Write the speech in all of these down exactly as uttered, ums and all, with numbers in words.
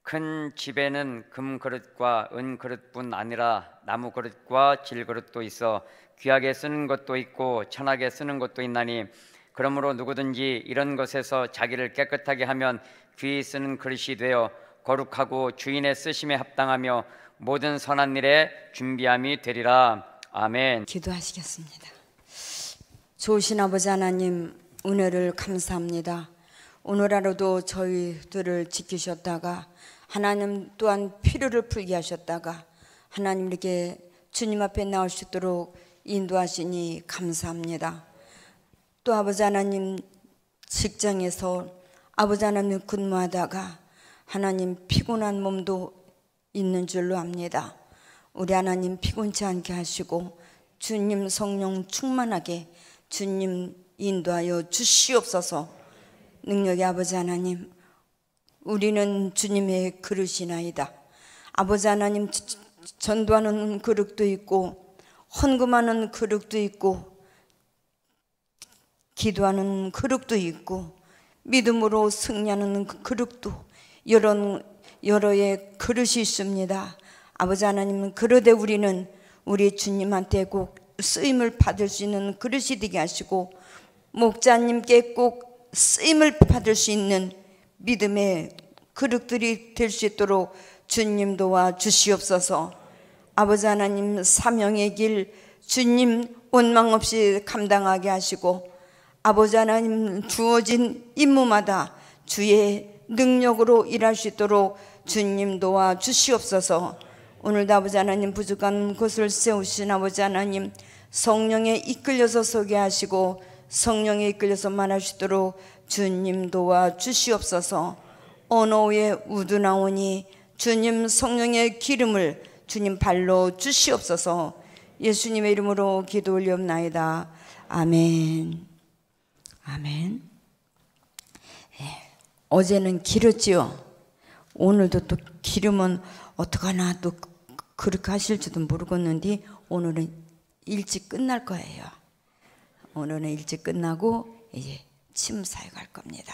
큰 집에는 금그릇과 은그릇뿐 아니라 나무그릇과 질그릇도 있어 귀하게 쓰는 것도 있고 천하게 쓰는 것도 있나니 그러므로 누구든지 이런 것에서 자기를 깨끗하게 하면 귀히 쓰는 그릇이 되어 거룩하고 주인의 쓰심에 합당하며 모든 선한 일에 준비함이 되리라. 아멘. 기도하시겠습니다. 좋으신 아버지 하나님, 은혜를 감사합니다. 오늘 하루도 저희들을 지키셨다가 하나님 또한 필요를 풀게 하셨다가 하나님 이렇게 주님 앞에 나올 수 있도록 인도하시니 감사합니다. 또 아버지 하나님, 직장에서 아버지 하나님 근무하다가 하나님 피곤한 몸도 있는 줄로 압니다. 우리 하나님 피곤치 않게 하시고 주님 성령 충만하게 주님 인도하여 주시옵소서. 능력의 아버지 하나님, 우리는 주님의 그릇이나이다. 아버지 하나님, 전도하는 그릇도 있고 헌금하는 그릇도 있고 기도하는 그릇도 있고 믿음으로 승리하는 그릇도 여러, 여러의 그릇이 있습니다. 아버지 하나님, 그러되 우리는 우리 주님한테 꼭 쓰임을 받을 수 있는 그릇이 되게 하시고 목자님께 꼭 쓰임을 받을 수 있는 믿음의 그릇들이 될 수 있도록 주님 도와 주시옵소서. 아버지 하나님, 사명의 길 주님 원망 없이 감당하게 하시고 아버지 하나님, 주어진 임무마다 주의 능력으로 일할 수 있도록 주님 도와 주시옵소서. 오늘도 아버지 하나님, 부족한 곳을 세우신 아버지 하나님, 성령에 이끌려서 서게 하시고 성령에 이끌려서 말할 수 있도록 주님 도와 주시옵소서. 언어에 우두나오니 주님 성령의 기름을 주님 발로 주시옵소서. 예수님의 이름으로 기도 올리옵나이다. 아멘. 아멘. 예, 어제는 길었지요. 오늘도 또 기르면 어떡하나 또 그렇게 하실지도 모르겠는데 오늘은 일찍 끝날 거예요. 오늘은 일찍 끝나고 이제 침사에 갈 겁니다.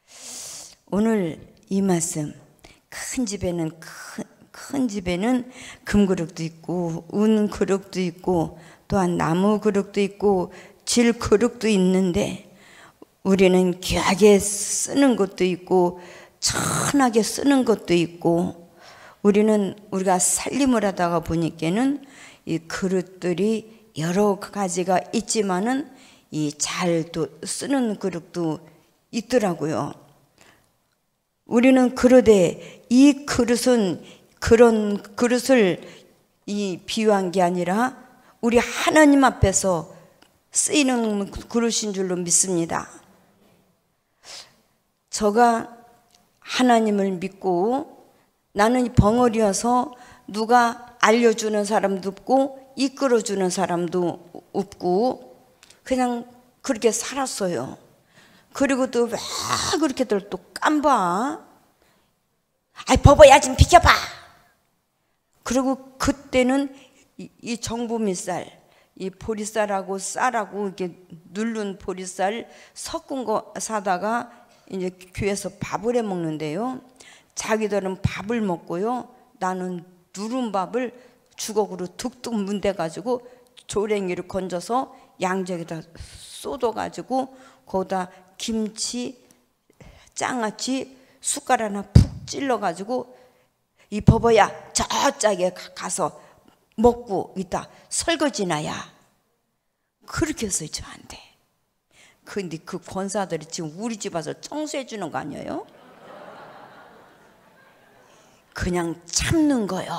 오늘 이 말씀, 큰 집에는 큰, 큰 집에는 금그릇도 있고 은그릇도 있고 또한 나무그릇도 있고 질그릇도 있는데 우리는 귀하게 쓰는 것도 있고 천하게 쓰는 것도 있고 우리는 우리가 살림을 하다가 보니까는 이 그릇들이 여러 가지가 있지만은 이 잘 또 쓰는 그릇도 있더라고요. 우리는 그러되 이 그릇은 그런 그릇을 이 비유한 게 아니라 우리 하나님 앞에서 쓰이는 그릇인 줄로 믿습니다. 저가 하나님을 믿고 나는 벙어리여서 누가 알려주는 사람도 없고 이끌어주는 사람도 없고 그냥 그렇게 살았어요. 그리고 또 왜 그렇게들 또 깜봐. 아이 버버야 좀 비켜봐. 그리고 그때는 이, 이 정보미쌀, 이 보리쌀하고 쌀하고 이렇게 누른 보리쌀 섞은 거 사다가 이제 교회에서 밥을 해 먹는데요. 자기들은 밥을 먹고요. 나는 누른 밥을 주걱으로 툭툭 문대가지고 조랭이를 건져서 양쪽에다 쏟아가지고 거기다 김치, 장아찌 숟갈 하나 푹 찔러가지고 이 버버야 저짝에 가서 먹고 있다 설거지나야 그렇게 했어요 저한테. 근데 그 권사들이 지금 우리 집 와서 청소해 주는 거 아니에요? 그냥 참는 거요.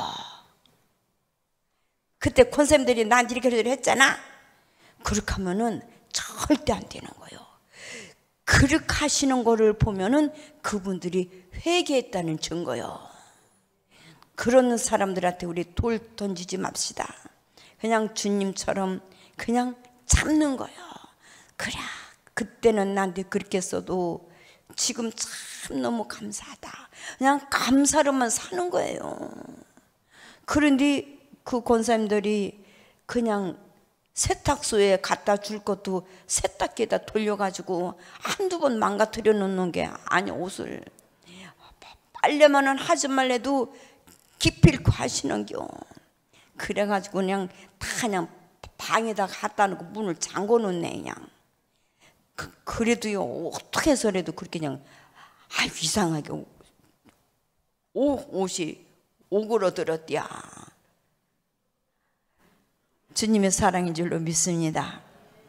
그때 권사님들이 나한테 이렇게 했잖아. 그렇게 하면은 절대 안 되는 거예요. 그렇게 하시는 거를 보면은 그분들이 회개했다는 증거요. 그런 사람들한테 우리 돌 던지지 맙시다. 그냥 주님처럼 그냥 참는 거요. 그래, 그때는 나한테 그렇게 써도 지금 참 너무 감사하다. 그냥 감사로만 사는 거예요. 그런데 그 권사님들이 그냥 세탁소에 갖다 줄 것도 세탁기에다 돌려가지고 한두 번 망가뜨려 놓는 게 아니 옷을 빨래만은 하지 말래도 기필코 하시는겨. 그래가지고 그냥 다 그냥 방에다 갖다 놓고 문을 잠궈 놓네 그냥. 그, 그래도요 어떻게 해서라도 그렇게 그냥 아 이상하게 옷, 옷이 오그러들었디야. 주님의 사랑인 줄로 믿습니다.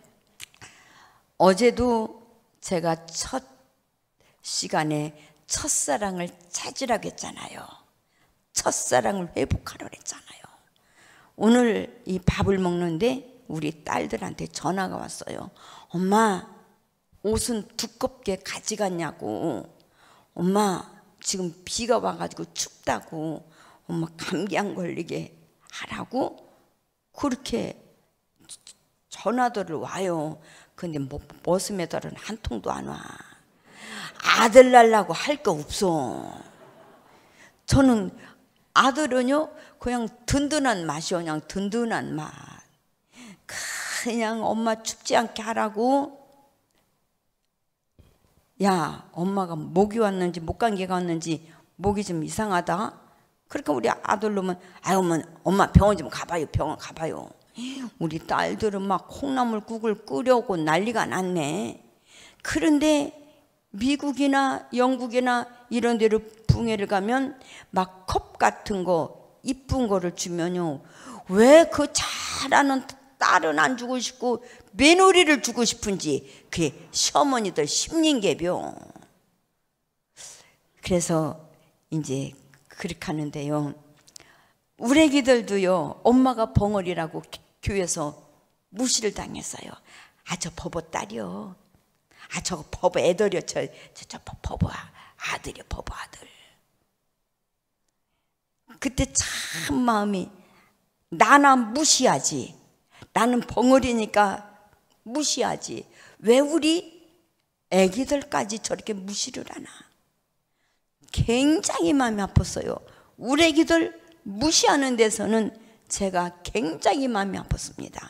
어제도 제가 첫 시간에 첫사랑을 찾으라고 했잖아요. 첫사랑을 회복하라고 했잖아요. 오늘 이 밥을 먹는데 우리 딸들한테 전화가 왔어요. 엄마 옷은 두껍게 가져갔냐고. 엄마 지금 비가 와가지고 춥다고. 엄마 감기 안 걸리게 하라고 그렇게 전화들을 와요. 근데 뭐 머스매달은 한 통도 안 와. 아들 낳으려고 할 거 없어. 저는 아들은요 그냥 든든한 맛이요. 그냥 든든한 맛. 그냥 엄마 춥지 않게 하라고. 야 엄마가 목이 왔는지 목감기가 왔는지 목이 좀 이상하다. 그러니까 우리 아들 놈은 아유 엄마, 엄마 병원 좀 가봐요. 병원 가봐요. 우리 딸들은 막 콩나물국을 끓여오고 난리가 났네. 그런데 미국이나 영국이나 이런 데로 붕해를 가면 막 컵 같은 거 이쁜 거를 주면요 왜 그 잘하는 딸은 안 주고 싶고 며느리를 주고 싶은지 그게 시어머니들 심린개병. 그래서 이제 그렇게 하는데요 우리 애기들도요 엄마가 벙어리라고 교회에서 무시를 당했어요. 아 저 버버 딸이요. 아 저거 버버 애들이요. 저, 저, 저 버버 아들이요. 버버 아들. 그때 참 마음이 나나 무시하지. 나는 벙어리니까 무시하지. 왜 우리 애기들까지 저렇게 무시를 하나. 굉장히 마음이 아팠어요. 우리 애기들 무시하는 데서는 제가 굉장히 마음이 아팠습니다.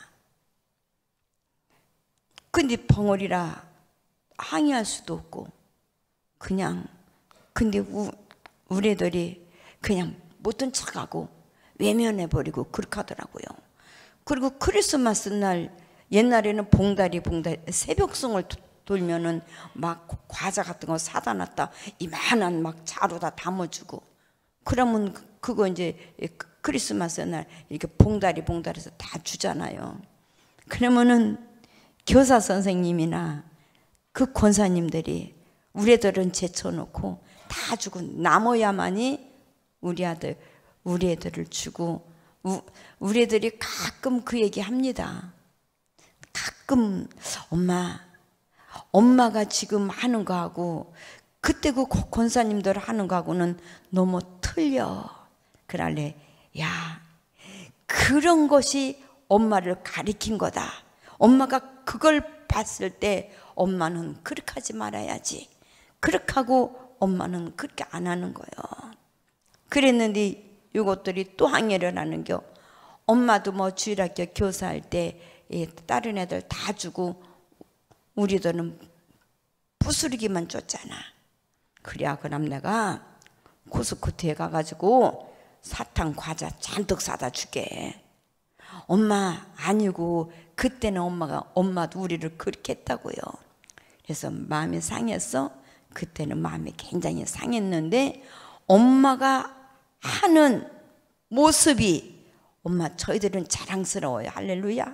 근데 벙어리라 항의할 수도 없고 그냥 근데 우, 우리 애들이 그냥 못된 척하고 외면해버리고 그렇게 하더라고요. 그리고 크리스마스 날 옛날에는 봉다리 봉다리 새벽송을 돌면은 막 과자 같은 거 사다 놨다 이만한 막 자루다 담아주고 그러면 그거 이제 크리스마스 날 이렇게 봉다리 봉다리에서 다 주잖아요. 그러면은 교사 선생님이나 그 권사님들이 우리 애들은 제쳐놓고 다 주고 남아야만이 우리 아들, 우리 애들을 주고 우, 우리 애들이 가끔 그 얘기 합니다. 가끔 엄마, 엄마가 지금 하는 거하고 그때 그 권사님들 하는 거하고는 너무 틀려. 그러래 야 그런 것이 엄마를 가리킨 거다. 엄마가 그걸 봤을 때 엄마는 그렇게 하지 말아야지. 그렇게 하고 엄마는 그렇게 안 하는 거예요. 그랬는데 이것들이 또 항해를 하는겨. 엄마도 뭐 주일학교 교사할 때 다른 애들 다 주고 우리들은 부스러기만 줬잖아. 그래야 그럼 내가 코스코트에 가가지고 사탕 과자 잔뜩 사다 줄게. 엄마 아니고 그때는 엄마가 엄마도 우리를 그렇게 했다고요. 그래서 마음이 상했어. 그때는 마음이 굉장히 상했는데 엄마가 하는 모습이 엄마 저희들은 자랑스러워요. 할렐루야.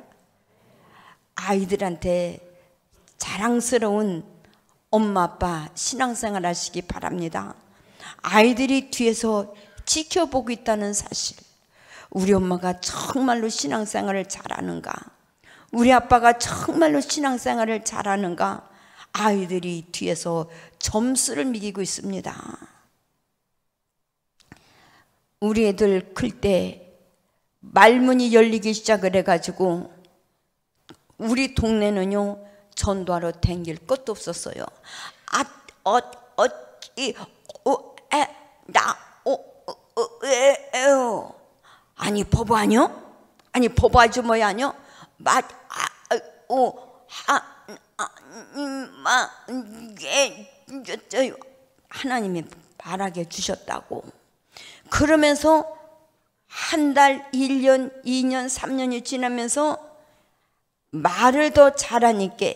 아이들한테 자랑스러운 엄마 아빠 신앙생활 하시기 바랍니다. 아이들이 뒤에서 지켜보고 있다는 사실. 우리 엄마가 정말로 신앙생활을 잘하는가, 우리 아빠가 정말로 신앙생활을 잘하는가, 아이들이 뒤에서 점수를 매기고 있습니다. 우리 애들 클 때 말문이 열리기 시작을 해가지고 우리 동네는요 전도하러 댕길 것도 없었어요. 아, 어, 어, 이, 어, 에, 나, 어, 어, 어, 에, 에요. 아니 버버 아니요? 아니 버버 아주머니 아니요? 맛, 아, 어, 하, 아, 마, 게, 저요. 하나님이 바라게 주셨다고. 그러면서 한 달, 일 년, 이 년, 삼 년이 지나면서 말을 더 잘하니까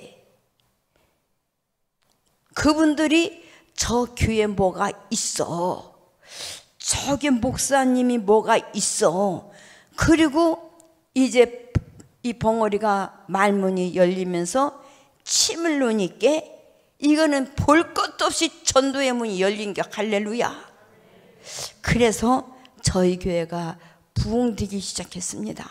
그분들이 저 교회에 뭐가 있어, 저기 목사님이 뭐가 있어. 그리고 이제 이 벙어리가 말문이 열리면서 침을 놓으니까 이거는 볼 것도 없이 전도의 문이 열린 게 할렐루야. 그래서 저희 교회가 부흥되기 시작했습니다.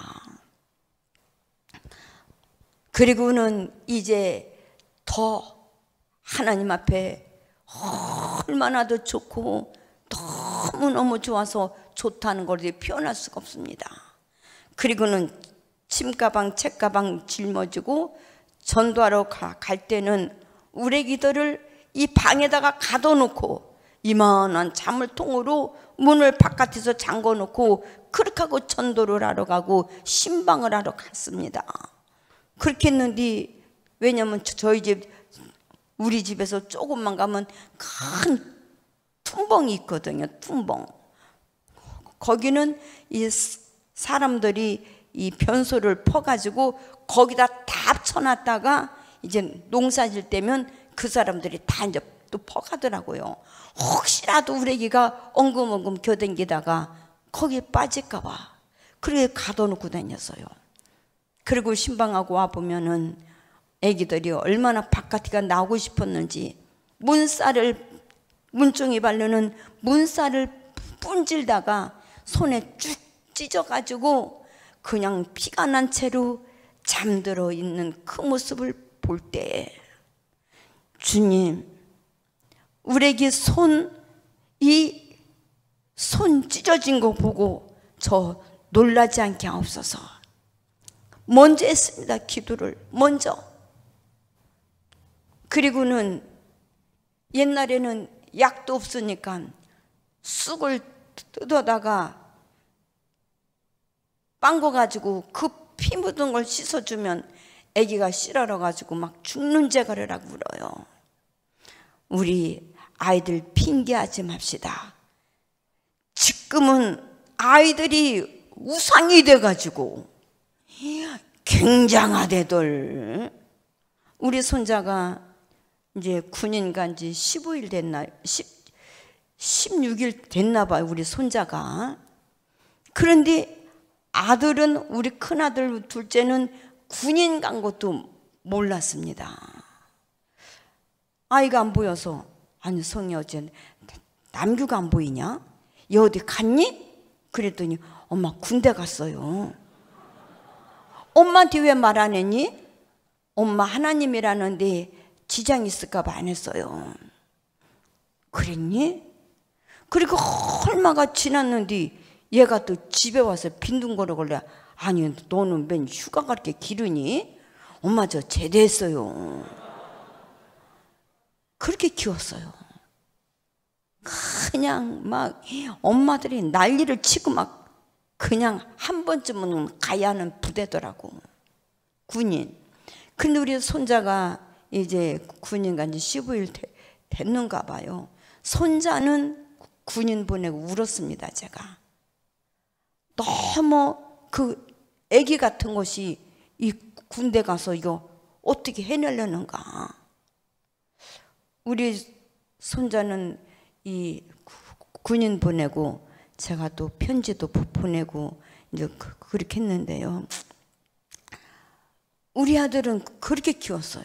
그리고는 이제 더 하나님 앞에 얼마나 더 좋고 너무너무 좋아서 좋다는 걸 표현할 수가 없습니다. 그리고는 침가방 책가방 짊어지고 전도하러 가, 갈 때는 우레기들을 이 방에다가 가둬놓고 이만한 자물통으로 문을 바깥에서 잠궈놓고 그렇게 하고 전도를 하러 가고 신방을 하러 갔습니다. 그렇게 했는데, 왜냐면 저희 집, 우리 집에서 조금만 가면 큰 퉁벙이 있거든요. 퉁벙. 거기는 이 사람들이 이 변소를 퍼가지고 거기다 다 합쳐놨다가 이제 농사질 때면 그 사람들이 다 이제 또 퍼가더라고요. 혹시라도 우리 애기가 엉금엉금 겨댕기다가 거기에 빠질까봐 그렇게 가둬놓고 다녔어요. 그리고 신방하고 와보면은 애기들이 얼마나 바깥이가 나오고 싶었는지 문살을, 문종이 바르는 문살을 뿜질다가 손에 쭉 찢어가지고 그냥 피가 난 채로 잠들어 있는 그 모습을 볼 때, 주님, 우리 애기 손, 이 손 찢어진 거 보고 저 놀라지 않게 하옵소서. 먼저 했습니다. 기도를 먼저. 그리고는 옛날에는 약도 없으니까 쑥을 뜯어다가 빵거 가지고 그 피 묻은 걸 씻어주면 아기가 싫어가지고 막 죽는 재갈을 하고 울어요. 우리 아이들 핑계하지 맙시다. 지금은 아이들이 우상이 돼가지고 굉장하대들. 우리 손자가 이제 군인 간지 십오 일 됐나, 십육 일 됐나 봐요, 우리 손자가. 그런데 아들은, 우리 큰아들 둘째는 군인 간 것도 몰랐습니다. 아이가 안 보여서, 아니 성이 어째 남규가 안 보이냐? 얘 어디 갔니? 그랬더니 엄마 군대 갔어요. 엄마한테 왜 말 안 했니? 엄마 하나님이라는데 지장 있을까 봐 안 했어요. 그랬니? 그리고 얼마가 지났는데 얘가 또 집에 와서 빈둥거리길래, 아니 너는 맨 휴가 갈게 기르니? 엄마 저 제대했어요. 그렇게 키웠어요. 그냥 막 엄마들이 난리를 치고 막 그냥 한 번쯤은 가야 하는 부대더라고, 군인. 근데 우리 손자가 이제 군인 간지 십오 일 됐는가 봐요. 손자는 군인 보내고 울었습니다. 제가 너무 그 애기 같은 것이 이 군대 가서 이거 어떻게 해내려는가. 우리 손자는 이 군인 보내고 제가 또 편지도 보내고 이제 그렇게 했는데요. 우리 아들은 그렇게 키웠어요.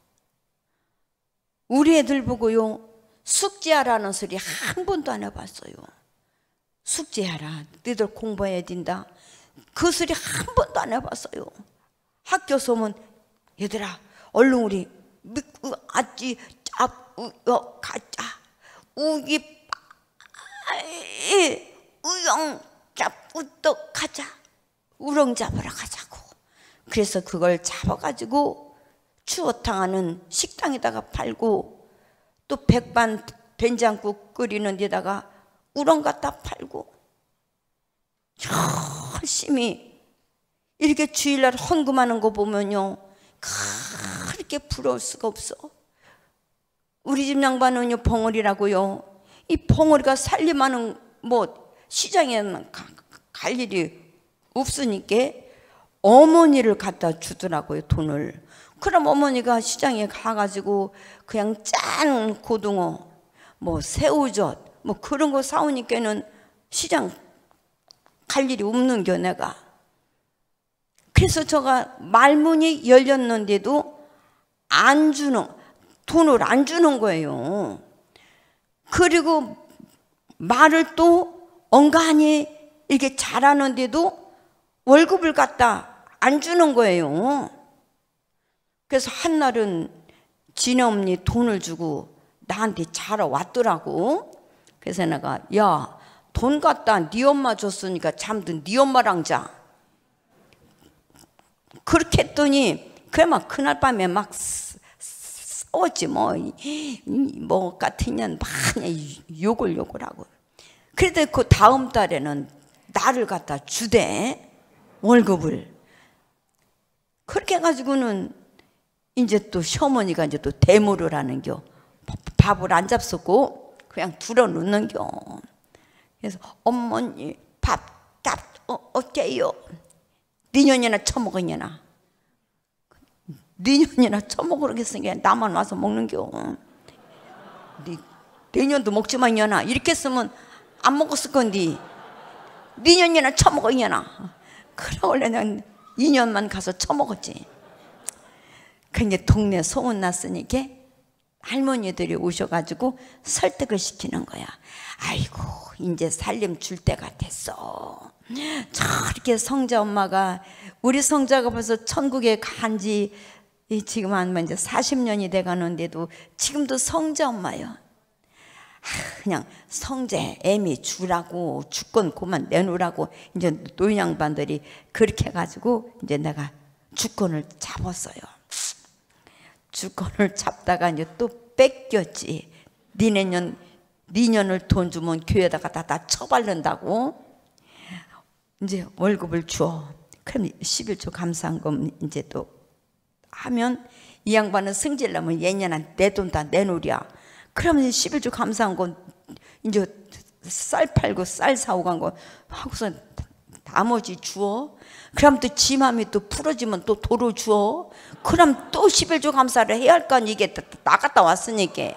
우리 애들 보고요, 숙제하라는 소리 한 번도 안 해봤어요. 숙제하라, 너희들 공부해야 된다, 그 소리 한 번도 안 해봤어요. 학교 소문, 얘들아 얼른 우리 아찌 어 가자, 우기 우영 잡부터 가자, 우렁 잡으러 가자고. 그래서 그걸 잡아가지고 추어탕하는 식당에다가 팔고, 또 백반 된장국 끓이는 데다가 우렁 갖다 팔고, 열심히 이렇게 주일날 헌금하는 거 보면요 그렇게 부러울 수가 없어. 우리 집 양반은요 벙어리라고요 이 벙어리가 살림하는 뭐 시장에는 가, 갈 일이 없으니까 어머니를 갖다 주더라고요, 돈을. 그럼 어머니가 시장에 가가지고 그냥 짠 고등어, 뭐 새우젓, 뭐 그런 거 사오니까는 시장 갈 일이 없는겨 내가. 그래서 제가 말문이 열렸는데도 안 주는, 돈을 안 주는 거예요. 그리고 말을 또 엉간히 이렇게 잘하는데도 월급을 갖다 안 주는 거예요. 그래서 한날은 지네 어머니 돈을 주고 나한테 자러 왔더라고. 그래서 내가 야, 돈 갖다 네 엄마 줬으니까 잠든 네 엄마랑 자. 그렇게 했더니 그만 그날 밤에 막 싸웠지 뭐. 뭐 같은 년 막 욕을 욕을 하고. 그래도 그 다음 달에는 나를 갖다 주대, 월급을. 그렇게 해가지고는 이제 또 시어머니가 이제 또 대모를 하는겨. 밥을 안 잡수고 그냥 둘러 놓는겨. 그래서 어머니 밥, 밥 어, 어때요? 네 년이나 처먹었냐나. 네 년이나 처먹으겠으니까 나만 와서 먹는겨. 네, 네 년도 먹지만 이년아. 이렇게 했으면 안 먹었을 건데 네 년이나 처먹었냐나. 그래 원래 난 이 년만 가서 처먹었지. 근데 동네 소문 났으니까 할머니들이 오셔가지고 설득을 시키는 거야. 아이고 이제 살림 줄 때가 됐어. 저렇게 성자 엄마가, 우리 성자가 벌써 천국에 간지 지금 한 이제 사십 년이 돼 가는데도 지금도 성자 엄마요. 그냥 성제 애미 주라고, 주권 그만 내놓으라고 이제 노인 양반들이 그렇게 해가지고 이제 내가 주권을 잡았어요. 주권을 잡다가 이제 또 뺏겼지. 니네 년, 니 년을 돈 주면 교회에다가 다, 다 처바른다고. 이제 월급을 줘. 그럼 십일조 감사한금 이제 또 하면 이 양반은 승질나면 얘년아 내 돈 다 내놓으랴. 그러면 십일조 감사한 건 이제 쌀 팔고 쌀 사오고 간 거 하고서 나머지 주어. 그럼 또 지 맘이 또 풀어지면 또 도로 주어. 그럼 또 십일조 감사를 해야 할 거 아니. 이게 나갔다 왔으니까.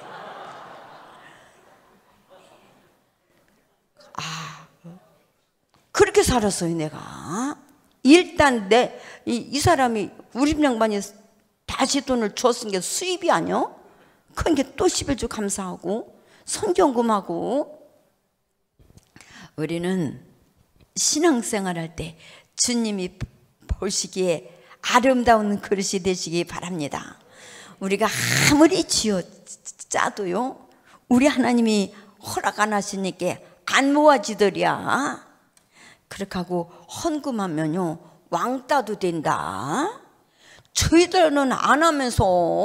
아, 그렇게 살았어요 내가. 일단 내 이 이 사람이 우리 양반이 다시 돈을 줬은 게 수입이 아니야? 그러니까 또 십일조 감사하고 성경금하고. 우리는 신앙생활 할 때 주님이 보시기에 아름다운 그릇이 되시기 바랍니다. 우리가 아무리 쥐어 짜도요 우리 하나님이 허락 안 하시니까 안 모아지더랴. 그렇게 하고 헌금하면요 왕따도 된다. 저희들은 안 하면서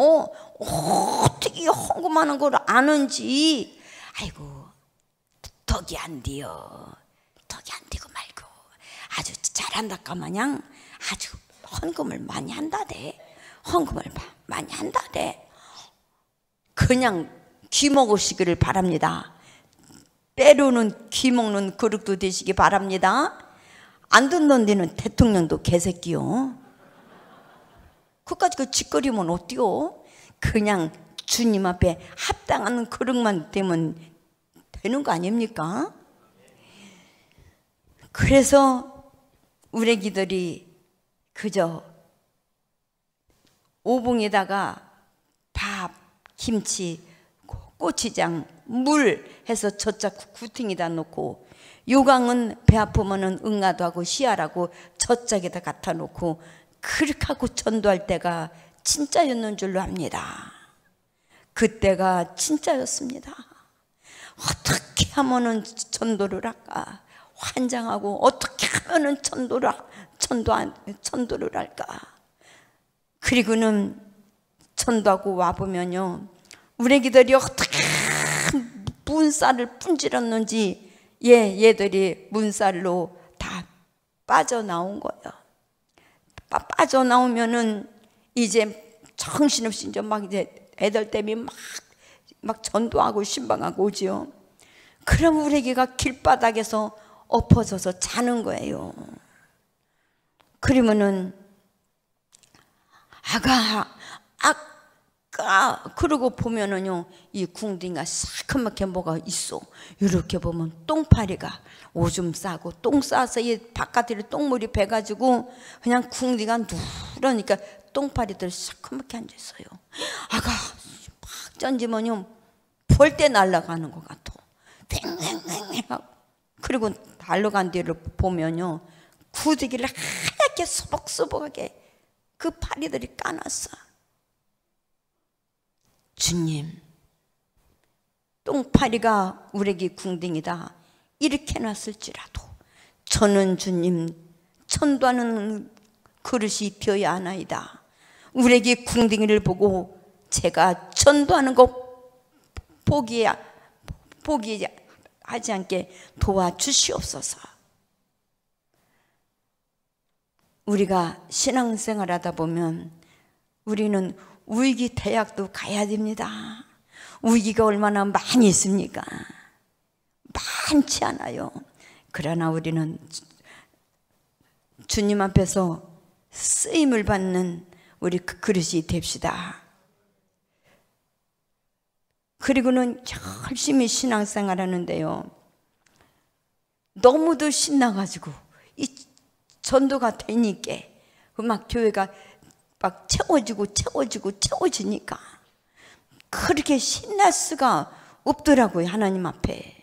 어떻게 헌금하는 걸 아는지. 아이고 덕이 안 돼요. 덕이 안 되고 말고 아주 잘한다까 마냥 아주 헌금을 많이 한다대. 헌금을 많이 한다대. 그냥 귀 먹으시기를 바랍니다. 때로는 귀 먹는 그릇도 되시기 바랍니다. 안 듣는 데는 대통령도 개새끼요. 그까지 그 짓거리면 어때요? 그냥 주님 앞에 합당한 그릇만 되면 되는 거 아닙니까? 그래서 우리 기들이 그저 오봉에다가 밥, 김치, 고추장, 물 해서 젖자 구팅에다 놓고, 요강은 배 아프면은 응아도 하고 시아라고 젖짝에다 갖다 놓고 그렇게 하고 전도할 때가 진짜였는 줄로 압니다. 그때가 진짜였습니다. 어떻게 하면은 전도를 할까? 환장하고 어떻게 하면은 전도를 전도 전도를 할까? 그리고는 전도하고 와 보면요, 우리 애기들이 어떻게 문살을 분질렀는지 얘 얘들이 문살로 다 빠져나온 거예요. 빠져나오면은 이제 정신없이 이제 막 이제 애들 때문에 막, 막 전도하고 신방하고 오지요. 그럼 우리 애기가 길바닥에서 엎어져서 자는 거예요. 그러면은 아가 아까 그러고 보면은요 이 궁둥이가 새카맣게 뭐가 있어. 이렇게 보면 똥파리가 오줌 싸고 똥 싸서 이 바깥으로 똥물이 배가지고 그냥 궁둥이가 누러니까 똥파리들 새카맣게 앉아 있어요. 아가 막 던지면요 볼 때 날아가는 것 같아. 뱅뱅뱅뱅 그리고 날아간 뒤를 보면요 구데기를 하얗게 수복수복하게 그 파리들이 까놨어. 주님, 똥파리가 우리에게 궁둥이다 이렇게 놨을지라도 저는 주님 천도하는 그릇이 되어야 하나이다. 우리에게 궁둥이를 보고 제가 천도하는 거 포기, 포기하지 않게 도와주시옵소서. 우리가 신앙생활 하다 보면 우리는 위기대학도 가야 됩니다. 위기가 얼마나 많이 있습니까? 많지 않아요. 그러나 우리는 주님 앞에서 쓰임을 받는 우리 그 그릇이 됩시다. 그리고는 열심히 신앙생활 하는데요 너무도 신나가지고 이 전도가 되니까 막 교회가 막 채워지고 채워지고 채워지니까 그렇게 신날 수가 없더라고요 하나님 앞에.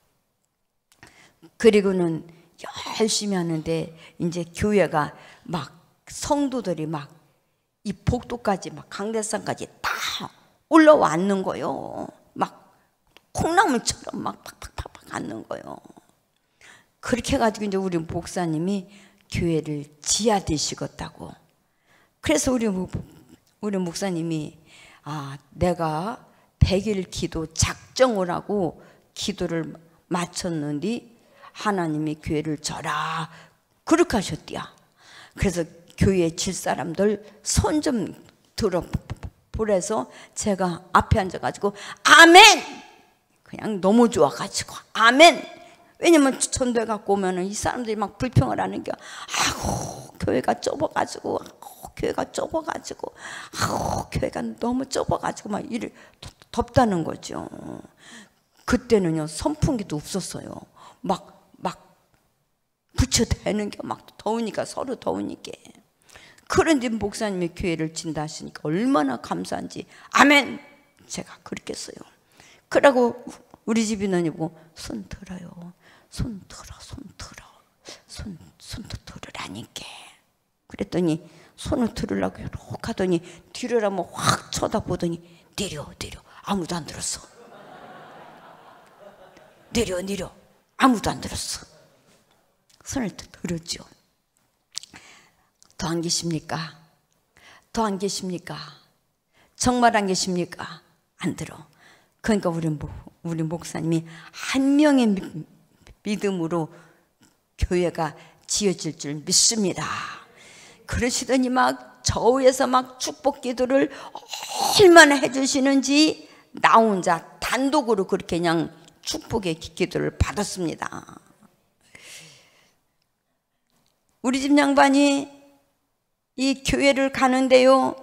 그리고는 열심히 하는데 이제 교회가 막 성도들이 막 이 복도까지 막 강대상까지 다 올라왔는 거요. 막 콩나물처럼 막 팍팍팍팍 앉는 거요. 그렇게 해가지고 이제 우리 목사님이 교회를 지어야 되시겠다고. 그래서 우리 우리 목사님이 아 내가 백일 기도 작정을 하고 기도를 마쳤는데 하나님이 교회를 져라 그렇게 하셨디야. 그래서 교회에 질 사람들 손 좀 들어 보래서 제가 앞에 앉아가지고 아멘 그냥 너무 좋아가지고 아멘. 왜냐면 전도에 갖고 오면은 이 사람들이 막 불평을 하는 게 아이고 교회가 좁아가지고 아이고, 교회가 좁아가지고 아이고 교회가 너무 좁아가지고 막 이를 덥다는 거죠. 그때는요 선풍기도 없었어요. 막 막 붙여대는 게 막 더우니까 서로 더우니까. 그런데 목사님이 교회를 진다 하시니까 얼마나 감사한지 아멘 제가 그렇게 했어요. 그러고 우리 집 인원이 보고 손 들어요. 손 들어 손 들어 손, 손도 들으라니까. 그랬더니 손을 들으려고 이렇게 하더니 뒤를 한번 확 쳐다보더니 내려 내려 아무도 안 들었어. 내려 내려 아무도 안 들었어. 손을 들었죠. 더 안 계십니까? 더 안 계십니까? 정말 안 계십니까? 안 들어. 그러니까 우리, 우리 목사님이 한 명의 믿음으로 교회가 지어질 줄 믿습니다. 그러시더니 막 저 위에서 막 축복 기도를 얼마나 해주시는지 나 혼자 단독으로 그렇게 그냥 축복의 기도를 받았습니다. 우리 집 양반이 이 교회를 가는데요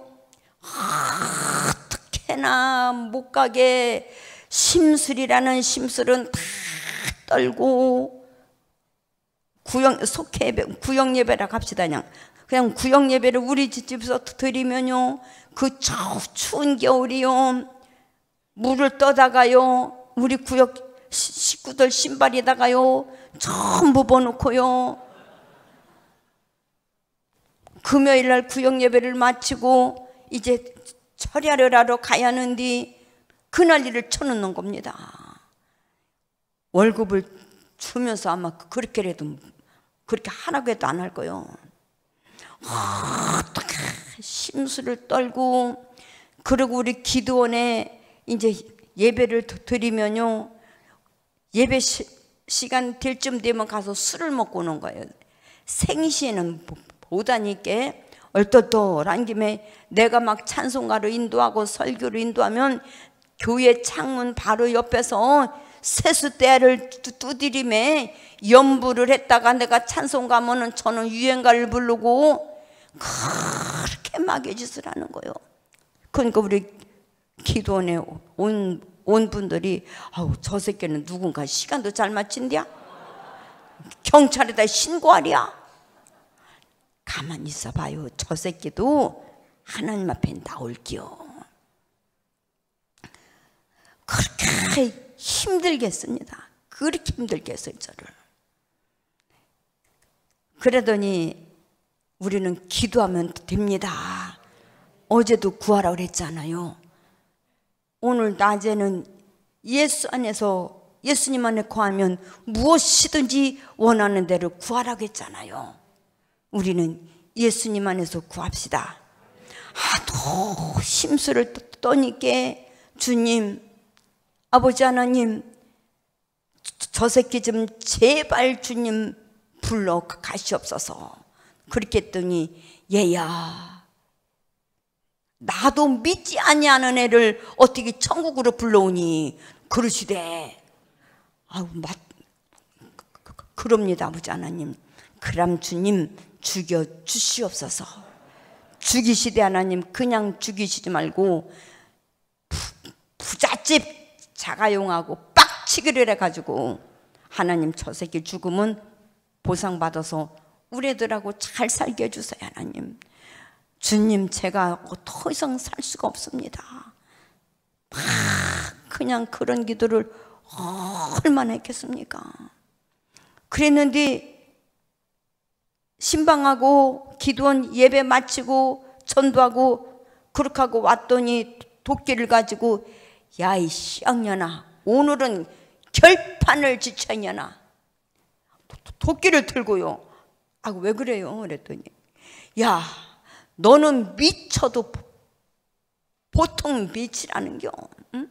어떻게나 못 가게 심술이라는 심술은 다 떨고 구역 속회 예배, 구역 예배라 합시다. 그냥 그냥 구역 예배를 우리 집에서 드리면요 그 추운 겨울이요 물을 떠다가요 우리 구역 식구들 신발에다가요 전부 벗어놓고요 금요일 날 구역 예배를 마치고 이제 철야를 하러 가야 하는데 그날 일을 쳐놓는 겁니다. 월급을 주면서 아마 그렇게라도 그렇게 하라고 해도 안 할 거예요. 어떻게 심술을 떨고 그리고 우리 기도원에 이제 예배를 드리면요 예배 시, 시간 될 쯤 되면 가서 술을 먹고 오는 거예요. 생시에는 보다니까 얼떨떨한 김에 내가 막 찬송가로 인도하고 설교로 인도하면 교회 창문 바로 옆에서 세숫대야를 두드리매 연부를 했다가 내가 찬송 가면은 저는 유행가를 부르고 그렇게 마개짓을 하는 거예요. 그러니까 우리 기도원에 온, 온 분들이 아우 저 새끼는 누군가 시간도 잘 맞춘디야? 경찰에다 신고하랴? 가만히 있어봐요. 저 새끼도 하나님 앞에 나올게요. 그렇게 힘들게 했습니다. 그렇게 힘들게 했어요 저를. 그러더니 우리는 기도하면 됩니다. 어제도 구하라고 그랬잖아요. 오늘 낮에는 예수 안에서 예수님 안에 구하면 무엇이든지 원하는 대로 구하라고 했잖아요. 우리는 예수님 안에서 구합시다. 하도 심수를 떠니까 주님, 아버지 하나님, 저 새끼 좀 제발 주님 불러 가시옵소서. 그렇게 했더니 얘야, 나도 믿지 아니하는 애를 어떻게 천국으로 불러오니? 그러시대. 아우, 맞, 그럽니다 아버지 하나님. 그럼 주님 죽여 주시옵소서. 죽이시되 하나님, 그냥 죽이시지 말고 부, 부잣집 자가용하고 빡치기를 해가지고 하나님 저 새끼 죽으면 보상받아서 우리 애들하고 잘 살게 해주세요 하나님. 주님 제가 더 이상 살 수가 없습니다. 막 그냥 그런 기도를 얼마나 했겠습니까? 그랬는데 신방하고 기도원 예배 마치고 전도하고 그렇게 하고 왔더니 도끼를 가지고 야 이 씨앙년아, 오늘은 결판을 지쳐년아, 도끼를 들고요. 아 왜 그래요? 그랬더니 야 너는 미쳐도 보통 미치라는겨. 응?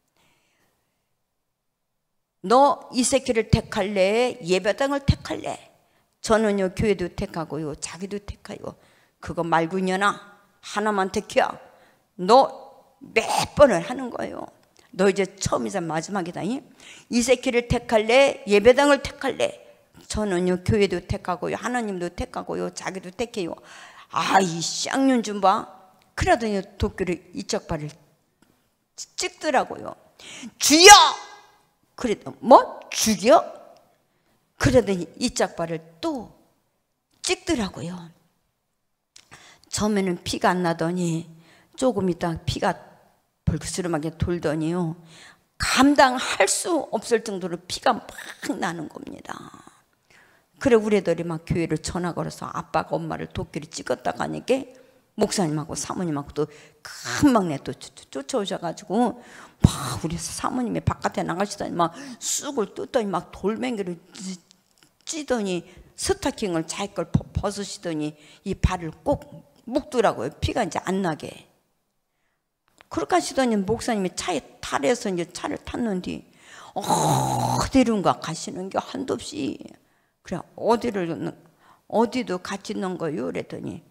너 이 새끼를 택할래? 예배당을 택할래? 저는요 교회도 택하고요 자기도 택하요. 그거 말고년아 하나만 택해. 너 몇 번을 하는 거예요. 너 이제 처음이자 마지막이다. 이 새끼를 택할래? 예배당을 택할래? 저는요 교회도 택하고요 하나님도 택하고요 자기도 택해요. 아이 쌍년 좀 봐. 그러더니 도끼를 이쪽 발을 찍더라고요. 주여! 그랬더니 뭐? 죽여? 그러더니 이쪽 발을 또 찍더라고요. 처음에는 피가 안 나더니 조금 있다 피가 벌그스름하게 돌더니요 감당할 수 없을 정도로 피가 막 나는 겁니다. 그래 우리 애들이 막 교회를 전화 걸어서 아빠가 엄마를 도끼를 찍었다고 하니까 목사님하고 사모님하고 또 금방 내 또 쫓아오셔가지고 막 우리 사모님이 바깥에 나가시더니 막 쑥을 뜯더니 막 돌멩이를 찌더니 스타킹을 자기 걸 벗으시더니 이 발을 꼭 묶더라고요. 피가 이제 안 나게. 그렇게 하시더니 목사님이 차에 탈해서 이제 차를 탔는데 어디론가 가시는 게 한도 없이. 그래 어디를 어디도 같이 있는 거요? 그랬더니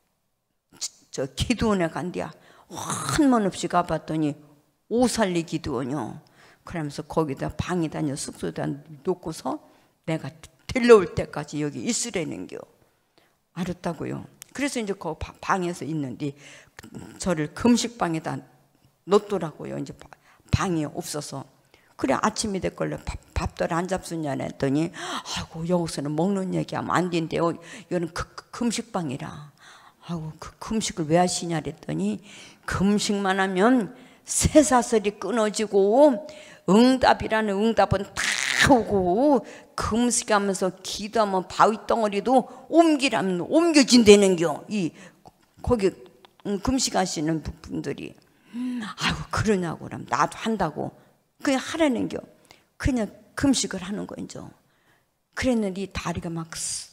저 기도원에 간대야. 한번 없이 가봤더니 오살리 기도원이요. 그러면서 거기다 방에다 숙소에다 놓고서 내가 데려올 때까지 여기 있으라는겨. 알았다고요. 그래서 이제 그 방에서 있는데 저를 금식방에다 놓더라고요. 이제 방이 없어서. 그래 아침이 됐걸래 밥들 안 잡수냐 했더니 아이고 여기서는 먹는 얘기하면 안 된대요. 여기는 그, 그 금식방이라. 아이고 그 금식을 왜 하시냐 그랬더니 금식만 하면 쇠사슬이 끊어지고 응답이라는 응답은 다 오고 금식하면서 기도하면 바위 덩어리도 옮기라면 옮겨진다는겨. 이 거기 금식하시는 분들이 아이고 그러냐고 그럼 나도 한다고 그냥 하라는겨. 그냥 금식을 하는 거 이제. 그랬는데 이 다리가 막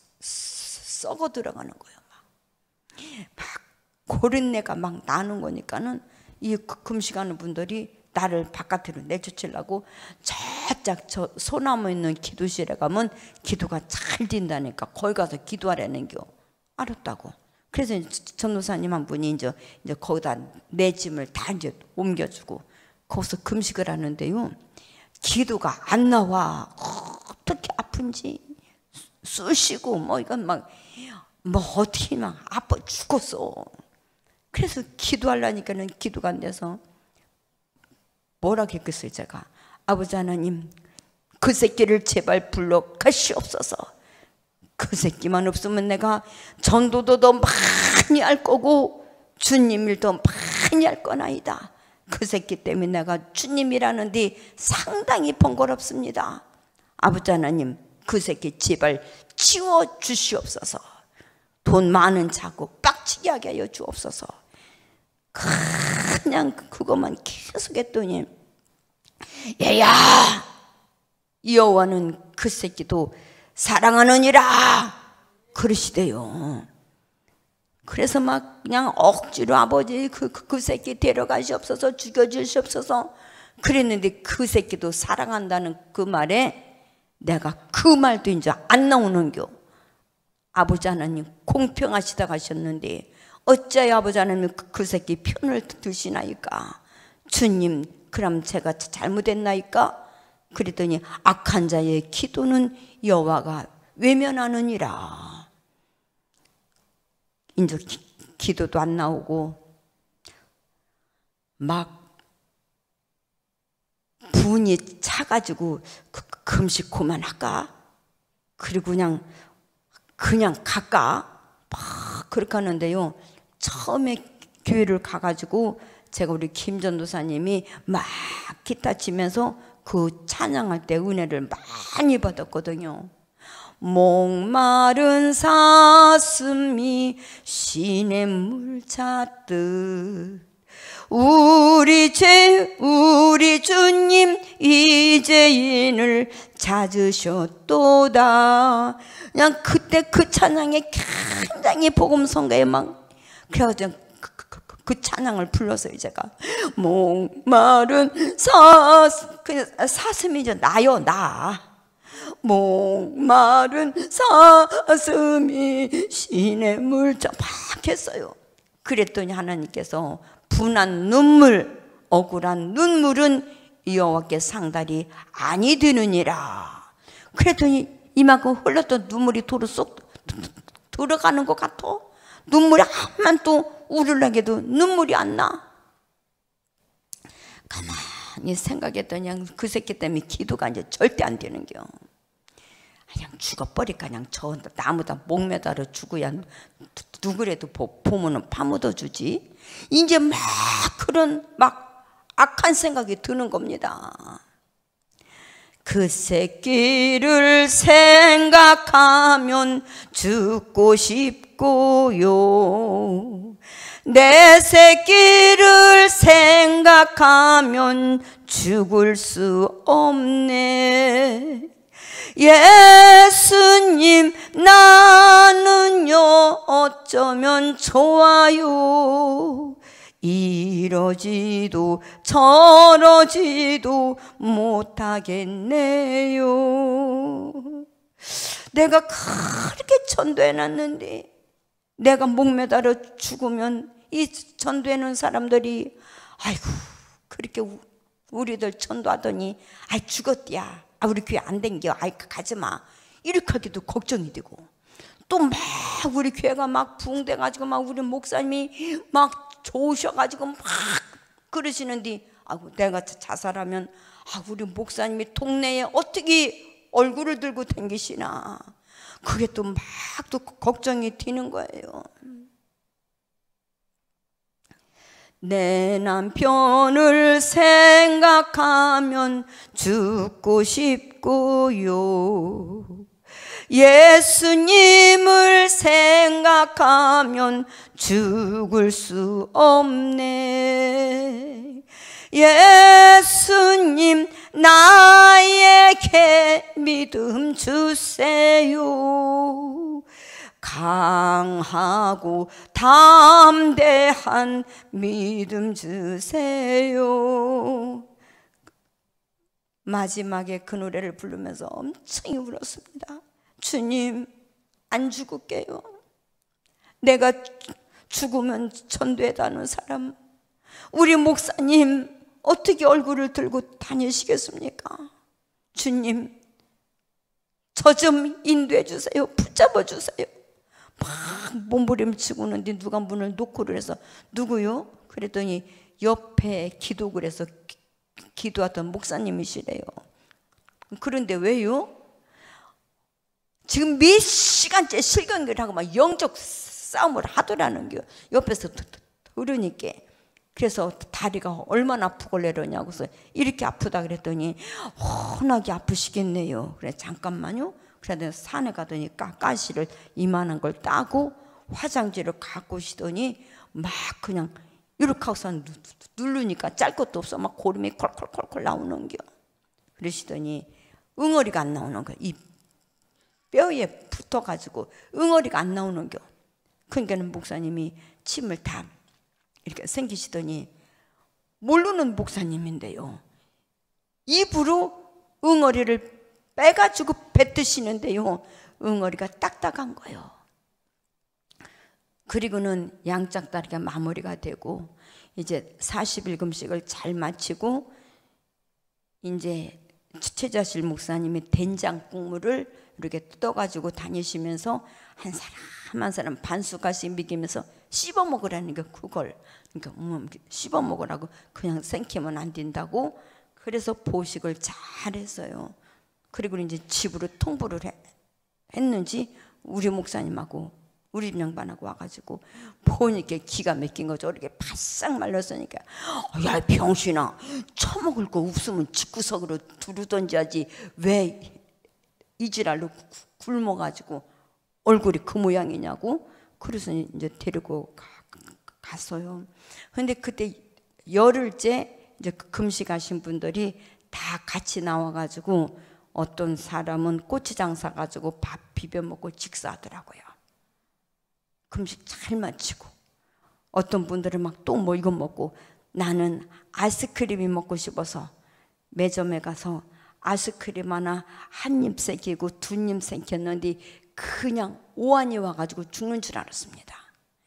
썩어 들어가는 거예요. 막, 막 고린내가 막 나는 거니까는 이 금식하는 분들이 나를 바깥으로 내쫓으려고 저짝 저 소나무 있는 기도실에 가면 기도가 잘 된다니까 거기 가서 기도하라는겨. 알았다고. 그래서 전도사님 한 분이 이제, 이제 거기다 내 짐을 다 이제 옮겨주고 거기서 금식을 하는데요. 기도가 안 나와. 어떻게 아픈지 쑤시고 뭐 이건 막 뭐 어떻게 막 아파 죽었어. 그래서 기도하려니까는 기도가 안 돼서 뭐라 했겠어요. 제가 아버지 하나님, 그 새끼를 제발 불러 가시옵소서. 그 새끼만 없으면 내가 전도도 더 많이 할 거고 주님 일도 많이 할 거나이다. 그 새끼 때문에 내가 주님이라는 데 상당히 번거롭습니다. 아버지 하나님, 그 새끼 제발 치워 주시옵소서. 돈 많은 자고 빡치게 하게 하여 주옵소서. 그냥 그것만 계속 했더니 얘야, 여호와는 그 새끼도 사랑하느니라 그러시대요. 그래서 막 그냥 억지로 아버지 그, 그, 그 새끼 데려가시옵소서, 죽여주시옵소서 그랬는데 그 새끼도 사랑한다는 그 말에 내가 그 말도 이제 안 나오는겨. 아버지 하나님 공평하시다 가셨는데 어찌하여 아버지 하나님 그, 그 새끼 편을 드시나이까? 주님, 그럼 제가 잘못했나이까? 그랬더니 악한 자의 기도는 여호와가 외면하느니라. 이제 기, 기도도 안 나오고 막 분이 차가지고 그, 금식 그만할까? 그리고 그냥 그냥 갈까? 막 그렇게 하는데요. 처음에 교회를 가가지고 제가 우리 김 전도사님이 막 기타 치면서 그 찬양할 때 은혜를 많이 받았거든요. 목마른 사슴이 시냇물 찾듯 우리 죄 우리 주님 이제인을 찾으셨도다. 그냥 그때 그 찬양에 굉장히 복음성가에 막 그래가지고 그, 그, 그, 그 찬양을 불렀어요. 제가 목마른 사슴, 그 사슴이죠. 나요, 나. 목마른 사슴이 시냇물 저 막 했어요. 그랬더니 하나님께서 분한 눈물, 억울한 눈물은 여호와께 상달이 아니 되느니라. 그랬더니 이만큼 흘렀던 눈물이 도로 쏙 들어가는 것 같아. 눈물이 한만 또 우르르게도 눈물이 안 나. 가만히 생각했더니 그 새끼 때문에 기도가 이제 절대 안 되는겨. 그냥 죽어버릴까. 그냥 저 나무다 목 매달아 죽어야 누구래도 보면은 파묻어 주지. 이제 막 그런 막 악한 생각이 드는 겁니다. 그 새끼를 생각하면 죽고 싶고요. 내 새끼를 생각하면 죽을 수 없네. 예수님, 나는요 어쩌면 좋아요. 이러지도 저러지도 못하겠네요. 내가 그렇게 전도해놨는데 내가 목매달아 죽으면 이 전도해놓은 사람들이 아이고 그렇게 우리들 전도하더니 아이 죽었디야, 아 우리 교회 안 댕겨, 아이 가지마, 이렇게 하기도 걱정이 되고, 또 막 우리 교회가 막 부흥돼가지고 막 우리 목사님이 막 좋으셔가지고 막 그러시는데 아이고 내가 자살하면 아 우리 목사님이 동네에 어떻게 얼굴을 들고 댕기시나, 그게 또 막 또 걱정이 되는 거예요. 내 남편을 생각하면 죽고 싶고요. 예수님을 생각하면 죽을 수 없네. 예수님, 나에게 믿음 주세요. 강하고 담대한 믿음 주세요. 마지막에 그 노래를 부르면서 엄청 울었습니다. 주님, 안 죽을게요. 내가 죽으면 전도해다는 사람, 우리 목사님 어떻게 얼굴을 들고 다니시겠습니까? 주님 저 좀 인도해 주세요. 붙잡아 주세요. 막 몸부림치고는데 누가 문을 노크를 해서 누구요? 그랬더니 옆에 기도를 해서 기, 기도하던 목사님이시래요. 그런데 왜요? 지금 몇 시간째 실경기를 하고 막 영적 싸움을 하더라는 게 옆에서 들으니까. 그래서 다리가 얼마나 아프길래 그러냐고서 이렇게 아프다 그랬더니 워낙에 아프시겠네요. 그래 잠깐만요. 그래서 산에 가더니 가시를 이만한 걸 따고 화장지를 갖고 오시더니 막 그냥 이렇게 하고서 누르니까 짤 것도 없어. 막 고름이 콜콜콜콜 나오는 겨. 그러시더니 응어리가 안 나오는 거야. 이 뼈에 붙어가지고 응어리가 안 나오는 겨. 그러니까는 목사님이 침을 다 이렇게 생기시더니 모르는 목사님인데요. 입으로 응어리를 빼가지고 뱉으시는데요. 응어리가 딱딱한 거예요. 그리고는 양짝다리가 마무리가 되고 이제 사십 일 금식을 잘 마치고 이제 최자실 목사님이 된장 국물을 이렇게 떠가지고 다니시면서 한 사람 한 사람 반숟가락씩 먹이면서 씹어 먹으라는 게 그걸 그러니까 음, 씹어 먹으라고 그냥 생기면 안 된다고. 그래서 보식을 잘 했어요. 그리고 이제 집으로 통보를 해, 했는지 우리 목사님하고 우리 양반하고 와가지고 보니까 기가 막힌 거죠. 이렇게 바싹 말랐으니까 야 병신아 처먹을 거 없으면 집구석으로 두르던지 하지 왜 이 지랄로 굶어가지고 얼굴이 그 모양이냐고. 그래서 이제 데리고 가, 갔어요. 근데 그때 열흘째 이제 금식하신 분들이 다 같이 나와가지고 어떤 사람은 고추장 사가지고 밥 비벼 먹고 직사하더라고요. 금식 잘 마치고. 어떤 분들은 막 또 뭐 이거 먹고 나는 아이스크림이 먹고 싶어서 매점에 가서 아이스크림 하나 한 입 새기고 두 입 새겼는데 그냥 오한이 와가지고 죽는 줄 알았습니다.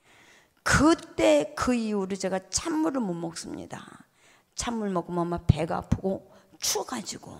그때 그 이후로 제가 찬물을 못 먹습니다. 찬물 먹으면 막 배가 아프고 추워가지고.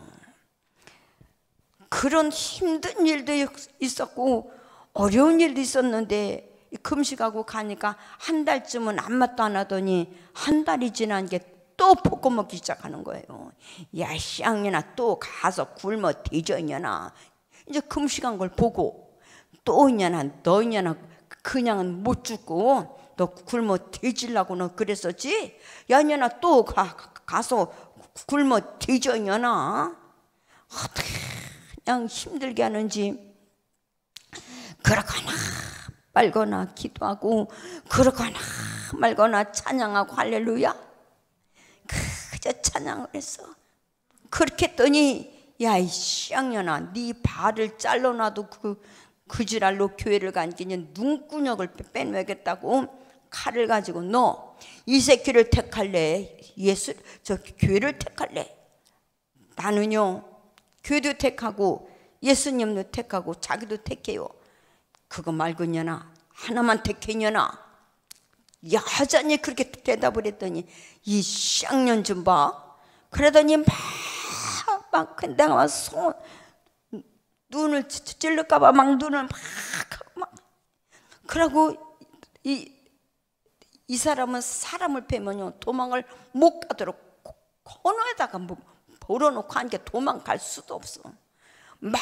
그런 힘든 일도 있었고 어려운 일도 있었는데 금식하고 가니까 한 달쯤은 아무 맛도 안 하더니 한 달이 지난 게 또 볶아 먹기 시작하는 거예요. 야 쌍년아 또 가서 굶어 뒤져이년아. 이제 금식한 걸 보고 또 이년아 너 이년아 그냥은 못 죽고 너 굶어 뒤질라고 너 그랬었지? 야 이년아 또 가, 가서 굶어 뒤져이년아. 어떻게 그냥 힘들게 하는지 그러거나 말거나 기도하고 그러거나 말거나 찬양하고 할렐루야 그저 찬양을 했어. 그렇게 했더니 야 이 쌍년아 네 발을 잘라놔도 그, 그 지랄로 교회를 간 게는 눈구녕을 빼내겠다고 칼을 가지고 너 이 새끼를 택할래 예수 저 교회를 택할래? 나는요 교회도 택하고 예수님도 택하고 자기도 택해요. 그거 말고 년아 하나만 택해년아. 여전히 그렇게 대답을 했더니 이 쌍년 좀 봐. 그러더니 막, 막 내가 막 손, 눈을 찔릴까봐 막 눈을 막, 막. 그러고 이, 이 사람은 사람을 패면요 도망을 못 가도록 코너에다가 뭐 벌어놓고 하니까 도망갈 수도 없어. 막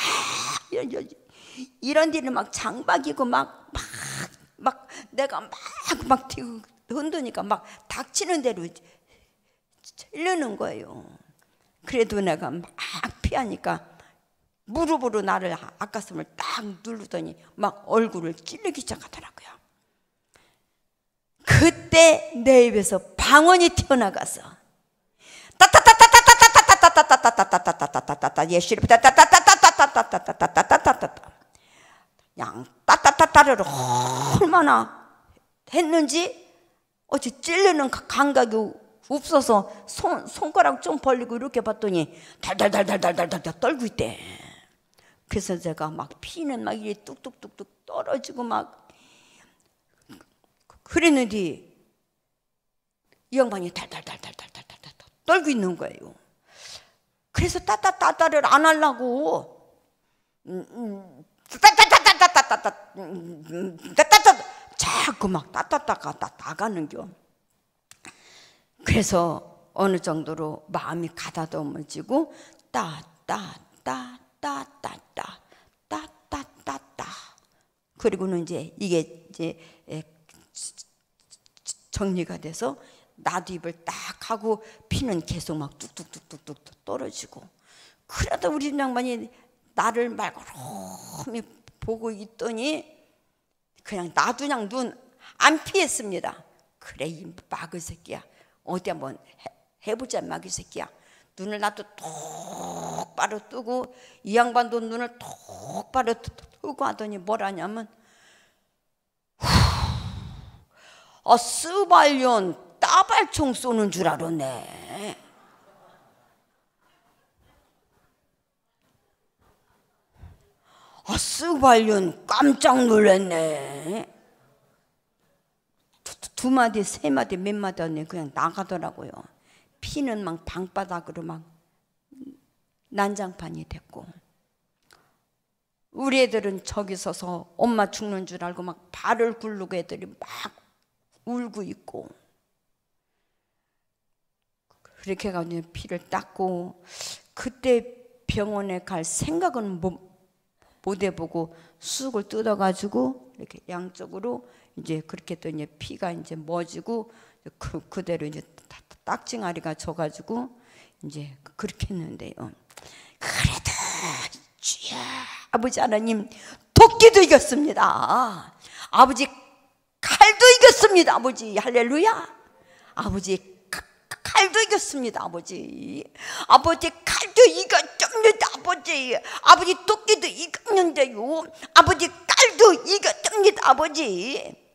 이런 일을 막 장박이고 막 막 막 내가 막 막 흔드니까 막 닥치는 대로 찔르는 거예요. 그래도 내가 막 피하니까 무릎으로 나를 아가슴을 딱 누르더니 막 얼굴을 찔르기 시작하더라고요. 그때 내 입에서 방언이 튀어나가서 따따따따따따따따따따따따따따따따따따따 예시를 따따따따따따따따따따따따따따따 양 따따따따를 얼마나 했는지 어찌 찔르는 감각이 없어서 손, 손가락 좀 벌리고 이렇게 봤더니 달달달달달달달 떨고 있대. 그래서 제가 막 피는 막 이게 뚝뚝뚝뚝 떨어지고 막 그랬는데 이 양반이 달달달달달달달 떨고 있는 거예요. 그래서 따따따따를 안 하려고 따따따따따따따따따따 자꾸 막 따따따가 나가는겨. 그래서 어느 정도로 마음이 가다듬어지고 따따따따따따 따따따따 그리고는 이제 이게 이제 정리가 돼서 나도 입을 딱 하고 피는 계속 막 뚝뚝뚝뚝뚝 떨어지고. 그래도 우리 양반이 나를 말고름히 보고 있더니 그냥 나도 그냥 눈 안 피했습니다. 그래 이 마귀 새끼야, 어디 한번 해, 해보자 마귀 새끼야. 눈을 나도 똑바로 뜨고 이 양반도 눈을 똑바로 뜨고 하더니 뭐라냐면 아 스발년 따발총 쏘는 줄 알았네. 아 스발년 깜짝 놀랐네. 두, 두 마디 세 마디 몇 마디 언니 그냥 나가더라고요. 피는 막 방바닥으로 막 난장판이 됐고. 우리 애들은 저기 서서 엄마 죽는 줄 알고 막 발을 굴르고 애들이 막 울고 있고. 그렇게 해가지고 피를 닦고 그때 병원에 갈 생각은 못, 못 해보고 쑥을 뜯어가지고 이렇게 양쪽으로 이제 그렇게 했더니 피가 이제 멎지고 그, 그대로 이제 딱징아리가 져가지고 이제 그렇게 했는데요. 그래도 주야 아버지 하나님 도끼도 이겼습니다. 아버지 칼도 이겼습니다. 아버지 할렐루야. 아버지 칼도 이겼습니다. 아버지 아버지 칼도 이겼습니다. 아버지 아버지 도끼도 이겼는데요. 아버지 칼도 이겼습니다. 아버지.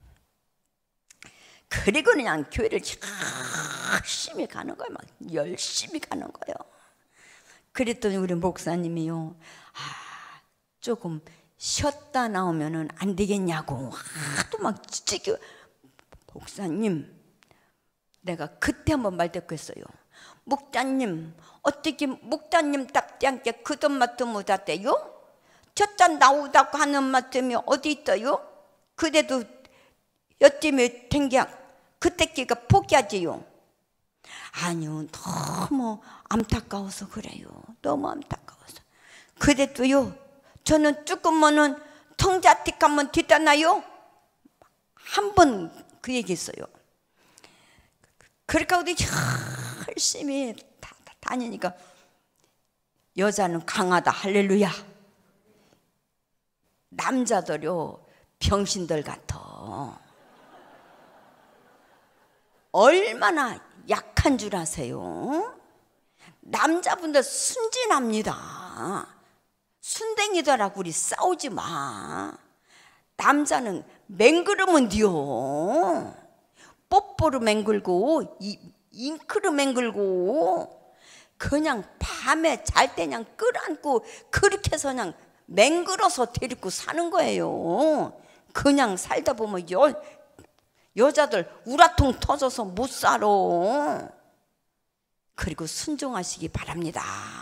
그리고 그냥 교회를 열심히 가는 거예요. 막 열심히 가는 거예요. 그랬더니 우리 목사님이요, 아, 조금 쉬었다 나오면은 안 되겠냐고 하도 막 지지겨. 목사님, 내가 그때 한번 말 듣겠어요. 목사님, 어떻게 목사님답지 않게 그돈 말씀 못하대요? 첫잔 나오다고 하는 말씀이 어디 있어요? 그래도 여쯤에 된게 그때 끼가 포기하지요. 아니요, 너무 안타까워서 그래요. 너무 안타까워서. 그래도요, 저는 조금만은 통자틱 한번 뒷다나요? 한 번 그 얘기했어요. 그렇게 우리 열심히 다, 다 다니니까 여자는 강하다. 할렐루야. 남자들요 병신들 같아. 얼마나 약한 줄 아세요? 남자분들 순진합니다. 순댕이더라고. 우리 싸우지 마. 남자는 맹그르면 돼요. 뽀뽀로 맹글고 잉크로 맹글고 그냥 밤에 잘 때 그냥 끌어안고 그렇게 해서 그냥 맹글어서 데리고 사는 거예요. 그냥 살다 보면 여, 여자들 우라통 터져서 못 살아. 그리고 순종하시기 바랍니다.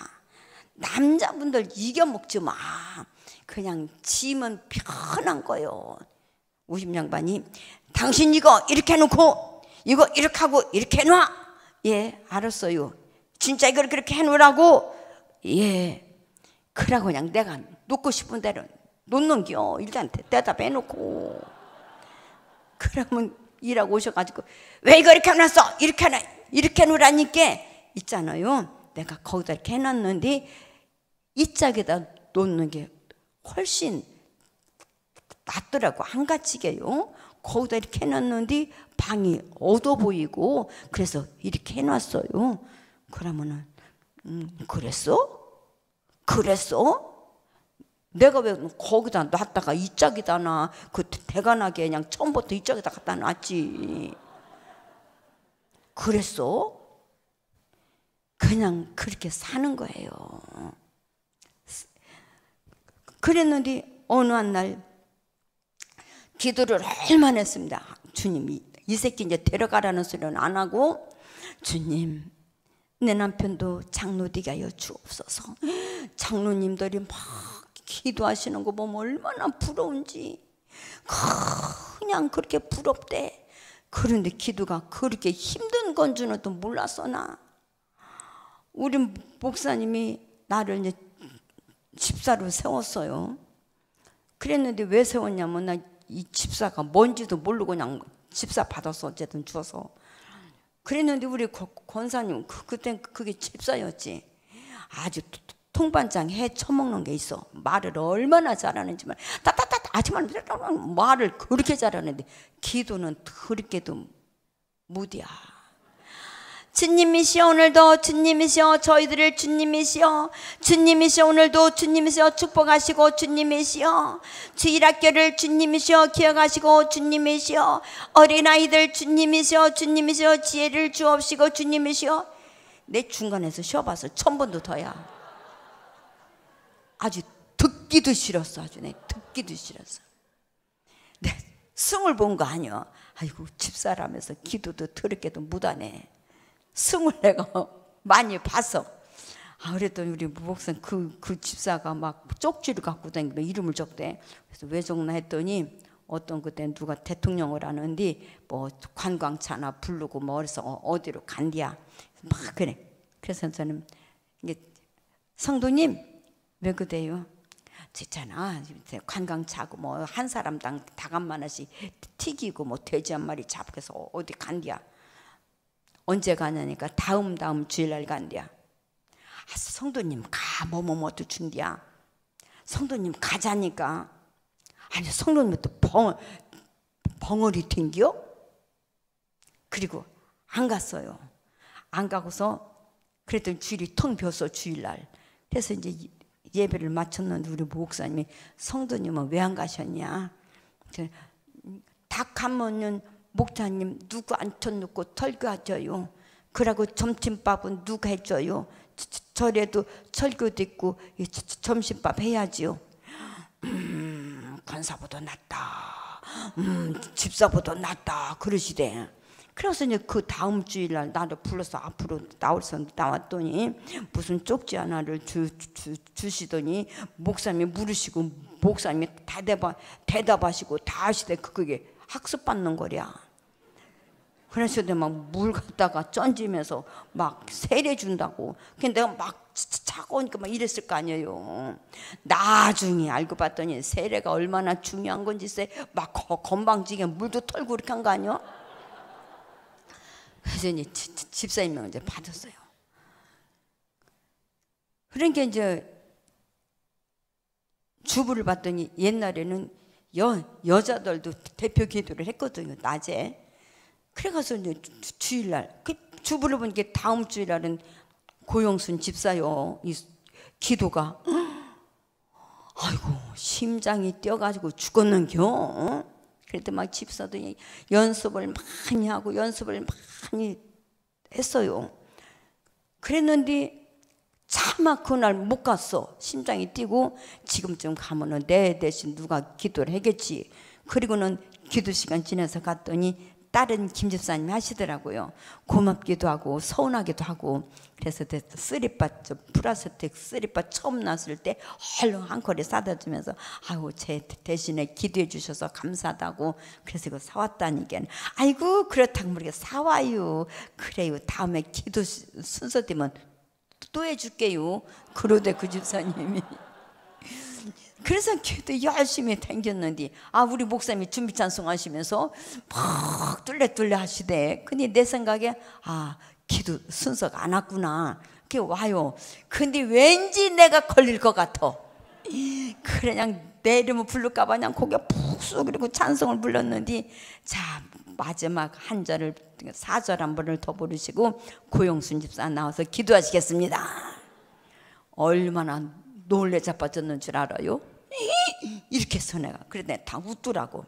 남자분들 이겨먹지 마. 그냥 지면 편한 거예요. 오십 양반이 당신 이거 이렇게 해놓고 이거 이렇게 하고 이렇게 해놔. 예, 알았어요. 진짜 이걸 그렇게 해놓으라고. 예, 그러고 그냥 내가 놓고 싶은 대로 놓는겨. 일단 대답해놓고. 그러면 일하고 오셔가지고 왜 이거 이렇게 해놨어? 이렇게 해놔. 이렇게 해놓으라니까. 있잖아요. 내가 거기다 이렇게 해놨는데 이 짝에다 놓는 게 훨씬 낫더라고. 안 갇히게요. 거기다 이렇게 해놨는데 방이 어두워 보이고 그래서 이렇게 해놨어요. 그러면은 음, 그랬어? 그랬어? 내가 왜 거기다 놨다가 이 짝에다 놔? 그 대간하게 그냥 처음부터 이 짝에다 갖다 놨지. 그랬어? 그냥 그렇게 사는 거예요. 그랬는데 어느 한 날 기도를 얼마나 했습니다. 주님, 이 새끼 이제 데려가라는 소리는 안 하고, 주님, 내 남편도 장로 되게 하여 주옵소서. 장로님들이 막 기도하시는 거 보면 얼마나 부러운지. 그냥 그렇게 부럽대. 그런데 기도가 그렇게 힘든 건 줄은 또 몰랐어. 나 우리 목사님이 나를 이제 집사로 세웠어요. 그랬는데 왜 세웠냐면 나 이 집사가 뭔지도 모르고 그냥 집사 받았어. 어쨌든 주어서. 그랬는데 우리 권사님 그, 그땐 그게 집사였지. 아주 통반장 해 처먹는 게 있어. 말을 얼마나 잘하는지 말. 따따따 아줌마는 말을 그렇게 잘하는데 기도는 그렇게도 무디야. 주님이시여 오늘도 주님이시여 저희들을 주님이시여 주님이시여 오늘도 주님이시여 축복하시고 주님이시여 주일학교를 주님이시여 기억하시고 주님이시여 어린아이들 주님이시여 주님이시여 지혜를 주옵시고 주님이시여. 내 중간에서 쉬어봐서 천 번도 더야. 아주 듣기도 싫었어. 아주 내 듣기도 싫었어. 내 승을 본 거 아니야. 아이고 집사라면서 기도도 더럽게도 못하네. 승을 내가 많이 봤어. 아, 그랬더니 우리 목사님 그, 그 집사가 막 쪽지를 갖고 다니고 이름을 적대. 그래서 왜 적나 했더니 어떤 그때 누가 대통령을 하는데 뭐 관광차나 부르고 뭐 그래서 어디로 간디야. 막 그래. 그래서 저는 이게 성도님 왜 그래요? 있잖아 관광차고 뭐 한 사람당 닭한 마리씩 튀기고 뭐 돼지 한 마리 잡고서 어디 간디야. 언제 가냐니까 다음 다음 주일날 간디야. 아, 성도님 가 뭐뭐뭐도 준디야. 성도님 가자니까. 아니 성도님 또 벙, 벙어리 튕겨? 그리고 안 갔어요. 안 가고서 그랬더니 주일이 텅 비었어. 주일날. 그래서 이제 예배를 마쳤는데 우리 목사님이 성도님은 왜 안 가셨냐. 닭 가면은 목사님 누구 앉혀놓고 설교하죠요. 그러고 점심밥은 누가 해줘요. 절에도 설교도 있고 점심밥 해야지요. 음, 권사보다 낫다. 음, 집사보다 낫다. 그러시대. 그래서 이제 그 다음 주일날 나를 불러서 앞으로 나올서 나왔더니 무슨 쪽지 하나를 주, 주, 주시더니 목사님이 물으시고 목사님이 대답, 대답하시고 다 하시대. 그게 학습받는 거랴. 그래서 내가 막 물 갖다가 쩐지면서 막 세례 준다고. 근데 내가 막 차가우니까 막 이랬을 거 아니에요. 나중에 알고 봤더니 세례가 얼마나 중요한 건지 막 건방지게 물도 털고 그렇게 한 거 아니야? 그래서 이제 집사님을 이제 받았어요. 그러니까 이제 주부를 봤더니 옛날에는 여, 여자들도 대표 기도를 했거든요. 낮에. 그래가서 이제 주일날 그 주부를 보니까 다음 주일날은 고용순 집사요. 이 기도가 아이고 심장이 뛰어가지고 죽었는겨. 그랬더니 막 집사도 연습을 많이 하고 연습을 많이 했어요. 그랬는데 차마 그날 못 갔어. 심장이 뛰고 지금쯤 가면은 내 대신 누가 기도를 하겠지. 그리고는 기도 시간 지나서 갔더니 다른 김 집사님이 하시더라고요. 고맙기도 하고 서운하기도 하고. 그래서 쓰리빠 플라스틱 쓰리빠 처음 나왔을 때 얼른 한 컬에 사다 주면서 아이고 제 대신에 기도해 주셔서 감사하다고. 그래서 이거 사왔다니까. 아이고 그렇다고 모르게 사와요. 그래요 다음에 기도 순서 되면 또 해줄게요. 그러대 그 집사님이. 그래서 기도 열심히 댕겼는데 아 우리 목사님이 준비 찬송 하시면서 막 뚫레뚫레 하시대. 근데 내 생각에 아 기도 순서가 안 왔구나. 그게 와요. 근데 왠지 내가 걸릴 것 같아. 그래 그냥 내 이름을 부를까 봐 그냥 고개 푹 숙이고 찬송을 불렀는데 자 마지막 한 절을 사 절 한 번을 더 부르시고 고용순 집사 나와서 기도하시겠습니다. 얼마나 놀래 자빠졌는 줄 알아요? 이렇게 해서 내가 그래 내가 다 웃더라고.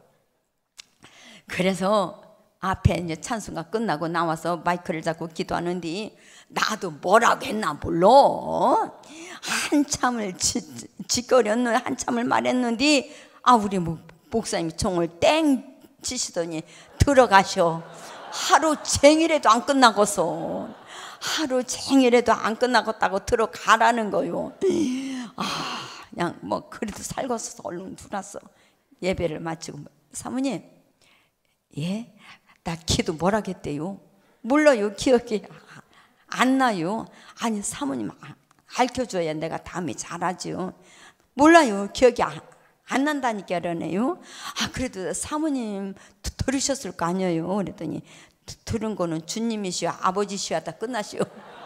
그래서 앞에 이제 찬송가 끝나고 나와서 마이크를 잡고 기도하는데 나도 뭐라고 했나 몰라. 한참을 지, 짓거렸는 한참을 말했는데 아 우리 목사님이 총을 땡 치시더니 들어가셔. 하루 종일에도 안 끝나고서 하루 종일해도 안 끝나겠다고 들어가라는 거요. 아, 그냥 뭐 그래도 살고서 얼른 들어왔어. 예배를 마치고 사모님, 예? 나 기도 뭐라겠대요? 몰라요. 기억이 안 나요. 아니 사모님 알려줘야 내가 다음에 잘하죠. 몰라요. 기억이 안, 안 난다니까 그러네요. 아 그래도 사모님 들으셨을 거 아니에요. 그랬더니 들은 거는 주님이시여 아버지시여 하다 끝나시오.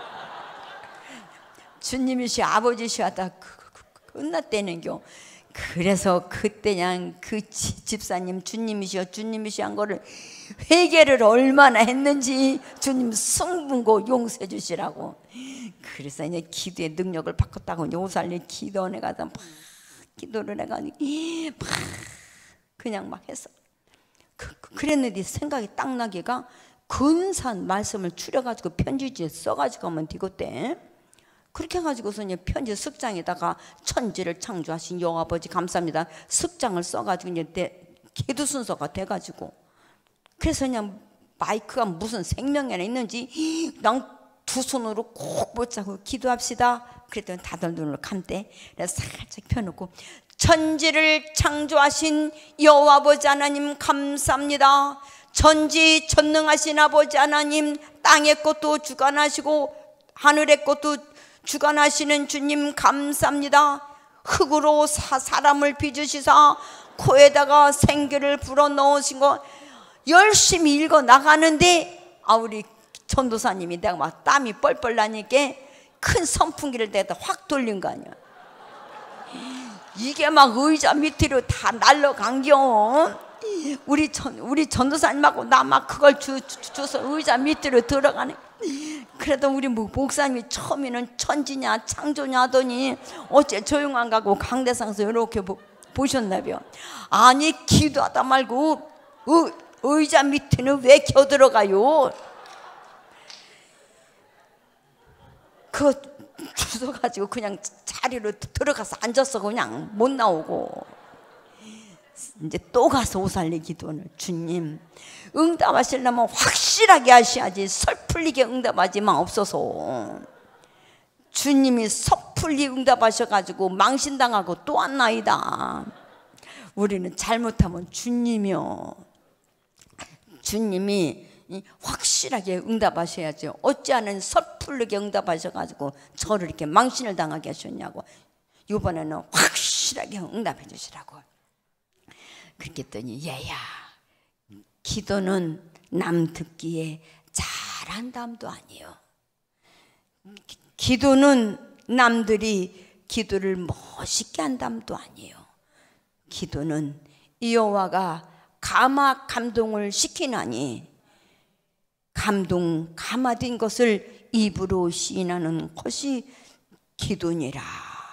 주님이시여 아버지시여 하다 끝났다는겨. 그래서 그때 그냥 그 집사님 주님이시여 주님이시여 한 거를 회개를 얼마나 했는지 주님 승분고 용서해 주시라고. 그래서 이제 기도의 능력을 바꿨다고 이제 오살리 기도원에 가서 막 기도를 해가지고 막 그냥 막 했어. 그, 그랬는데 생각이 딱 나기가 근사한 말씀을 추려가지고 편지지에 써가지고 하면 되겠대. 그렇게 해가지고서 이제 편지 습장에다가 천지를 창조하신 여호와 아버지 감사합니다 습장을 써가지고 이제 내 기도 순서가 돼가지고. 그래서 그냥 마이크가 무슨 생명에나 있는지 난 두 손으로 꼭 붙잡고 기도합시다. 그랬더니 다들 눈을 감대. 그래서 살짝 펴놓고 천지를 창조하신 여호와 아버지 하나님 감사합니다. 전지 전능하신 아버지 하나님, 땅의 것도 주관하시고 하늘의 것도 주관하시는 주님 감사합니다. 흙으로 사, 사람을 빚으시사 코에다가 생기를 불어넣으신 거 열심히 읽어 나가는데 아 우리 전도사님이 내가 막 땀이 뻘뻘 나니까 큰 선풍기를 대다 확 돌린 거 아니야. 이게 막 의자 밑으로 다 날라간겨. 우리 전 우리 전도사님하고 나 막 그걸 주, 주, 줘서 의자 밑으로 들어가네. 그래도 우리 목사님이 처음에는 천지냐 창조냐 하더니 어째 조용한 가고 강대상에서 이렇게 보, 보셨나봐요. 아니 기도하다 말고 의, 의자 밑에는 왜 겨들어가요? 그거 주워가지고 그냥 자리로 들어가서 앉았어. 그냥 못 나오고 이제 또 가서 오살리 기도를 주님 응답하시려면 확실하게 하셔야지 섣불리게 응답하지만 없어서. 주님이 섣불리 응답하셔가지고 망신당하고 또 안 나이다. 우리는 잘못하면 주님이요 주님이 확실하게 응답하셔야죠. 어찌하는 섣불리게 응답하셔가지고 저를 이렇게 망신을 당하게 하셨냐고. 이번에는 확실하게 응답해 주시라고. 그렇게 했더니 얘야 기도는 남 듣기에 잘한다함도 아니에요. 기도는 남들이 기도를 멋있게 한다함도 아니에요. 기도는 여호와가 감화 감동을 시키나니 감동 감화된 것을 입으로 시인하는 것이 기도니라.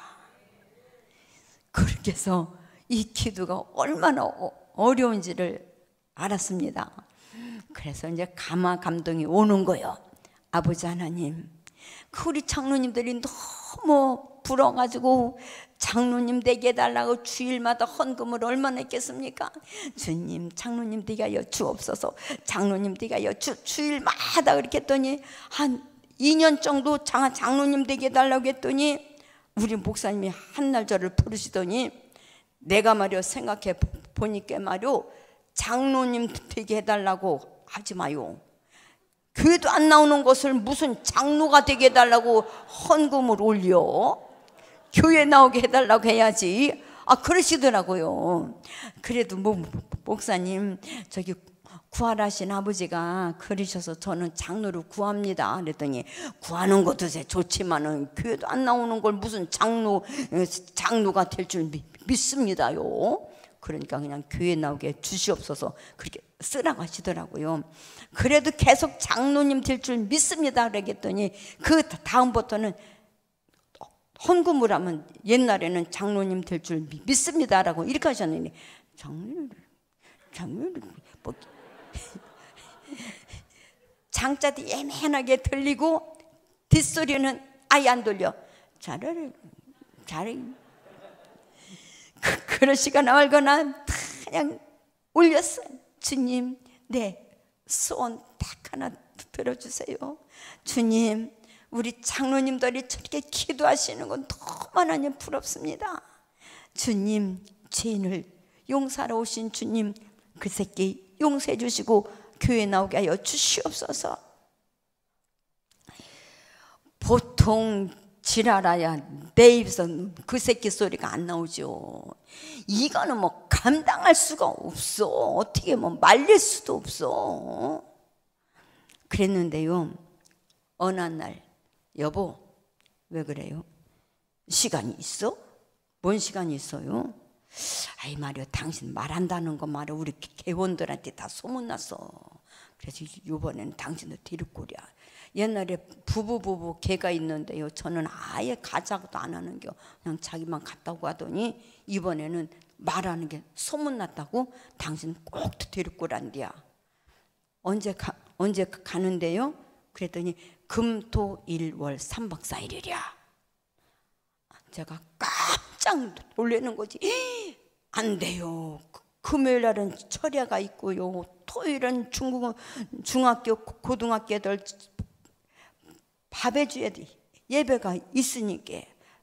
그렇게 해서 이 기도가 얼마나 어려운지를 알았습니다. 그래서 이제 감화 감동이 오는 거예요. 아버지 하나님, 그 우리 장로님들이 너무 불어가지고 장로님 되게 해달라고 주일마다 헌금을 얼마나 했겠습니까? 주님 장로님 되게 하여 주옵소서. 장로님 되게 하여 주, 주일마다 그렇게 했더니 한 이 년 정도 장, 장로님 되게 해달라고 했더니 우리 목사님이 한날 저를 부르시더니 내가 말이요 생각해 보니까 말이요 장로님 되게 해달라고 하지 마요. 교회도 안 나오는 것을 무슨 장로가 되게 해달라고 헌금을 올려. 교회 나오게 해달라고 해야지. 아 그러시더라고요. 그래도 뭐 목사님 저기 구하라신 아버지가 그러셔서 저는 장로를 구합니다. 그랬더니 구하는 것도 좋지만은 교회도 안 나오는 걸 무슨 장로 장로가 될 줄 믿습니다요. 그러니까 그냥 교회 나오게 주시옵소서 그렇게 쓰라고 하시더라고요. 그래도 계속 장로님 될 줄 믿습니다 그랬더니 그 다음부터는 헌금을 하면 옛날에는 장로님 될 줄 믿습니다라고 이렇게 하셨는데 장로님 장로님 뭐 장자도 애매하게 들리고 뒷소리는 아예 안 돌려. 잘해 잘해 그, 그러시거나 말거나 그냥 올렸어요. 주님 내 소원 딱 하나 들어주세요. 주님, 우리 장로님들이 저렇게 기도하시는 건 너무 하나님 부럽습니다. 주님, 죄인을 용서하러 오신 주님, 그 새끼 용서해 주시고 교회 나오게 하여 주시옵소서. 보통 지랄아야 내 입에서 그 새끼 소리가 안 나오죠. 이거는 뭐 감당할 수가 없어. 어떻게 뭐 말릴 수도 없어. 그랬는데요, 어느 날, 여보 왜 그래요? 시간이 있어? 뭔 시간이 있어요? 아이 말이야, 당신 말한다는 거 말이야 우리 개원들한테 다 소문났어. 그래서 이번에는 당신도 데리고 오랴. 옛날에 부부부부 개가 있는데요, 저는 아예 가자고도 안 하는 겨. 그냥 자기만 갔다 오고 하더니 이번에는 말하는 게 소문났다고 당신 꼭 데리고 오란디야. 언제 가, 언제 가는데요? 그랬더니 금토일월 삼 박 사 일이랴. 제가 깜짝 놀라는 거지. 안 돼요. 금요일 날은 철야가 있고요, 토요일은 중국, 중학교 고등학교들 밥해 줘야 돼. 예배가 있으니까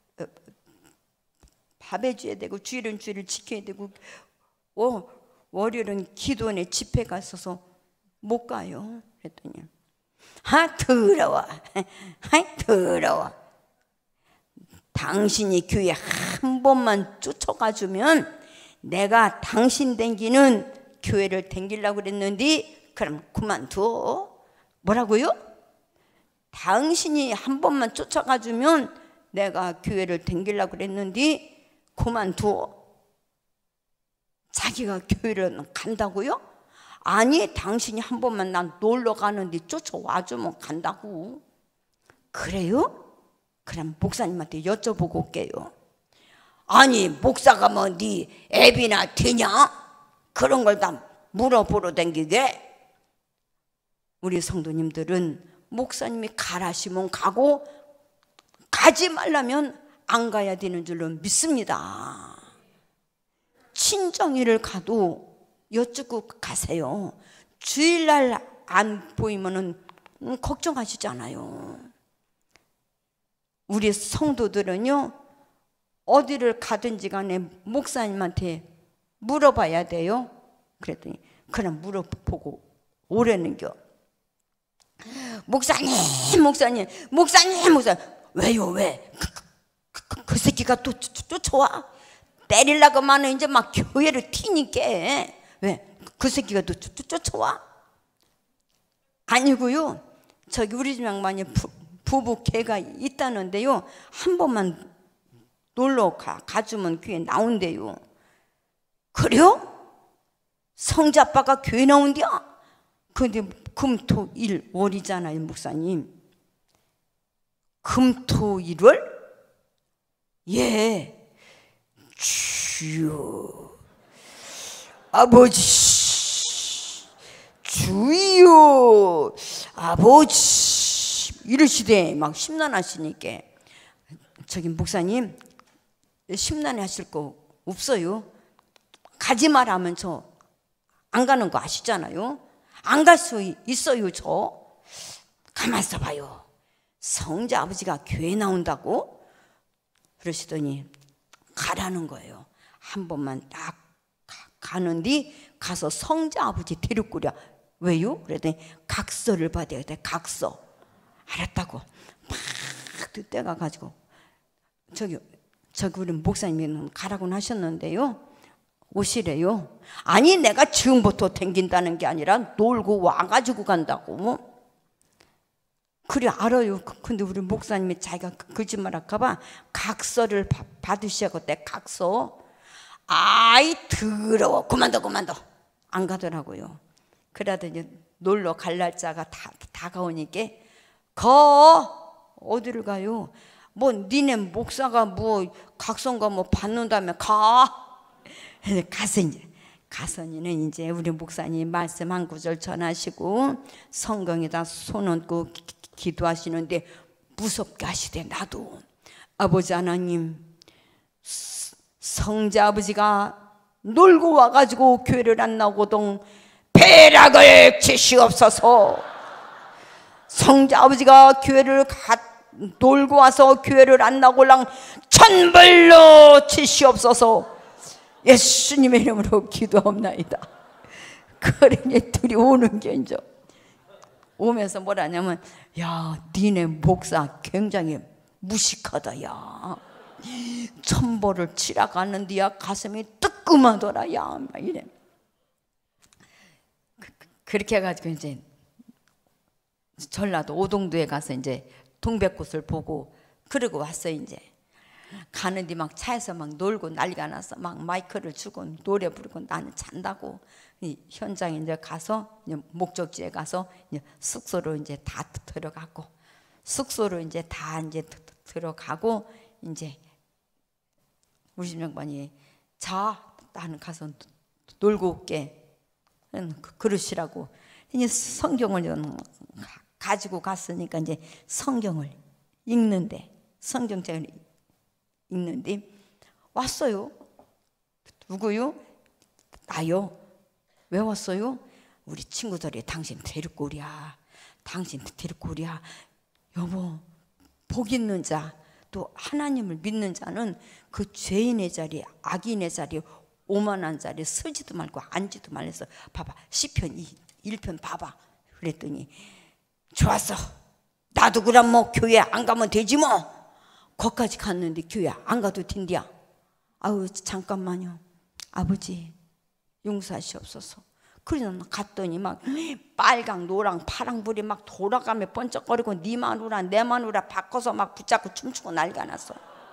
밥해 줘야 되고, 주일은 주일을 지켜야 되고, 어, 월요일은 기도원에 집회가 있어서 못 가요. 그랬더니 아 더러워, 아 더러워. 당신이 교회 한 번만 쫓아가 주면 내가 당신 댕기는 교회를 댕기려고 그랬는데 그럼 그만둬. 뭐라고요? 당신이 한 번만 쫓아가 주면 내가 교회를 댕기려고 그랬는데 그만둬. 자기가 교회를 간다고요? 아니, 당신이 한 번만 난 놀러 가는데 쫓아와 주면 간다고. 그래요? 그럼 목사님한테 여쭤보고 올게요. 아니, 목사가 뭐 네 애비나 되냐? 그런 걸 다 물어보러 댕기게. 우리 성도님들은 목사님이 가라시면 가고 가지 말라면 안 가야 되는 줄로 믿습니다. 친정일을 가도 여쭙고 가세요. 주일날 안 보이면은 걱정하시잖아요. 우리 성도들은요, 어디를 가든지 간에 목사님한테 물어봐야 돼요. 그랬더니 그럼 물어보고 오라는겨. 목사님, 목사님, 목사님, 목사님. 왜요, 왜? 그, 그, 그, 그 새끼가 또 쫓아와? 때리려고만 해. 이제 막 교회를 튀니까. 왜? 그 새끼가 또 쫓아와? 아니고요, 저기 우리 집 양반이 부, 부부 개가 있다는데요, 한 번만 놀러 가, 가주면 교회 나온대요. 그래요? 성자빠가 교회 나온대야? 근데 금토일월이잖아요, 목사님. 금토일월? 예. 주여, 아버지, 주여, 아버지 이러시대. 막 심란하시니까. 저기 목사님, 심란해 하실 거 없어요? 가지 마라 하면 저 안 가는 거 아시잖아요. 안 갈 수 있어요. 저 가만 있어 봐요. 성자 아버지가 교회 나온다고? 그러시더니 가라는 거예요. 한 번만 딱 가는데 가서 성자 아버지 데리고 오랴. 왜요? 그랬더니 각서를 받아야 돼. 각서. 알았다고 막 떼가 가지고 저기 저기 우리 목사님이 가라고 하셨는데요, 오시래요. 아니, 내가 지금부터 댕긴다는 게 아니라 놀고 와가지고 간다고. 그래, 알아요. 근데 우리 목사님이 자기가 거짓말 할까봐 각서를 받으셔야겠대. 각서. 아이 더러워. 그만둬 그만둬. 안 가더라고요. 그러더니 놀러 갈 날짜가 다 다가오니까 가. 어디를 가요? 뭐 니네 목사가 뭐 각서인가 뭐 받는다며 가. 가서 이제 가서니는 이제 우리 목사님 말씀 한 구절 전하시고 성경에다 손 얹고 기, 기도하시는데 무섭게 하시대. 나도 아버지 하나님, 성자 아버지가 놀고 와가지고 교회를 안 나오거든 배락을 치시옵소서. 성자 아버지가 교회를 가, 돌고 와서 교회를 안 나고랑 천벌로 치시옵소서. 예수님의 이름으로 기도합나이다. 그러니 둘이 오는 게 이제 오면서 뭐라냐면, 야, 니네 목사 굉장히 무식하다. 야, 천벌을 치러 가는데야 가슴이 뜨끔하더라. 야, 막 이래. 그, 그렇게 해가지고 이제 전라도 오동도에 가서 이제 동백꽃을 보고 그러고 왔어요. 이제 가는데 막 차에서 막 놀고 난리가 났어. 막 마이크를 주고 노래 부르고 나는 잔다고. 이 현장에 이제 가서 이제 목적지에 가서 이제 숙소로 이제 다 들어가고 숙소로 이제 다 이제 들어가고 이제 우리 집 양반이 자, 나는 가서 놀고 올게. 그러시라고 이제 성경을 가지고 갔으니까 이제 성경을 읽는데 성경책을 읽는데 왔어요. 누구요? 나요. 왜 왔어요? 우리 친구들이 당신 데리고 오랴. 당신 데리고 오랴. 여보, 복 있는 자, 또 하나님을 믿는 자는 그 죄인의 자리, 악인의 자리, 오만한 자리 서지도 말고 앉지도 말래서 봐봐. 시편 일 편 봐봐. 그랬더니 좋았어. 나도 그럼 뭐 교회 안 가면 되지 뭐. 거기까지 갔는데 교회 안 가도 된디야. 아우 잠깐만요. 아버지 용서하시옵소서. 그래서 갔더니 막 빨강 노랑 파랑불이 막 돌아가며 번쩍거리고 니만 우라 내만 우라 바꿔서 막 붙잡고 춤추고 난리가 났어.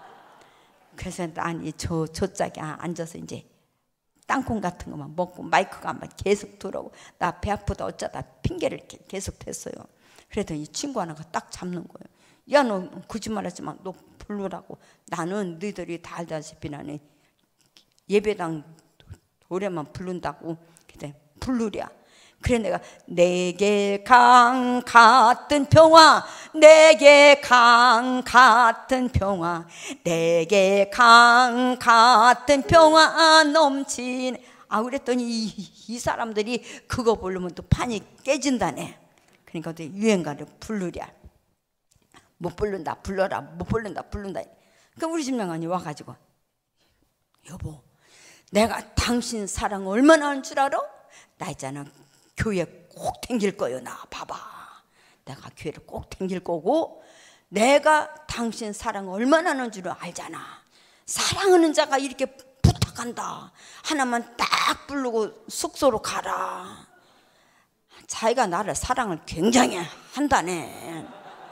그래서 난 저 저짝에 앉아서 이제 땅콩 같은 거만 먹고 마이크가 막 계속 들어오고 나 배 아프다 어쩌다 핑계를 계속 댔어요. 그랬더니 친구 하나가 딱 잡는 거예요. 야, 너 거짓말하지 마. 너 부르라고. 나는 너희들이 다 알다시피 나는 예배당 노래만 부른다고. 그때 부르랴. 그래 내가 내게 강 같은 평화, 내게 강 같은 평화, 내게 강 같은 평화 넘친. 아 그랬더니 이, 이 사람들이 그거 부르면 또 판이 깨진다네. 그러니까 또 유행가를 부르랴. 못 부른다 불러라. 못 부른다 부른다. 그러니까 우리 집 양반이 와가지고 여보, 내가 당신 사랑 얼마나 하는 줄 알아? 나 있잖아 교회 꼭 댕길 거요. 나 봐봐. 내가 교회를 꼭 댕길 거고 내가 당신 사랑 얼마나 하는 줄 알잖아. 사랑하는 자가 이렇게 부탁한다. 하나만 딱 부르고 숙소로 가라. 자기가 나를 사랑을 굉장히 한다네.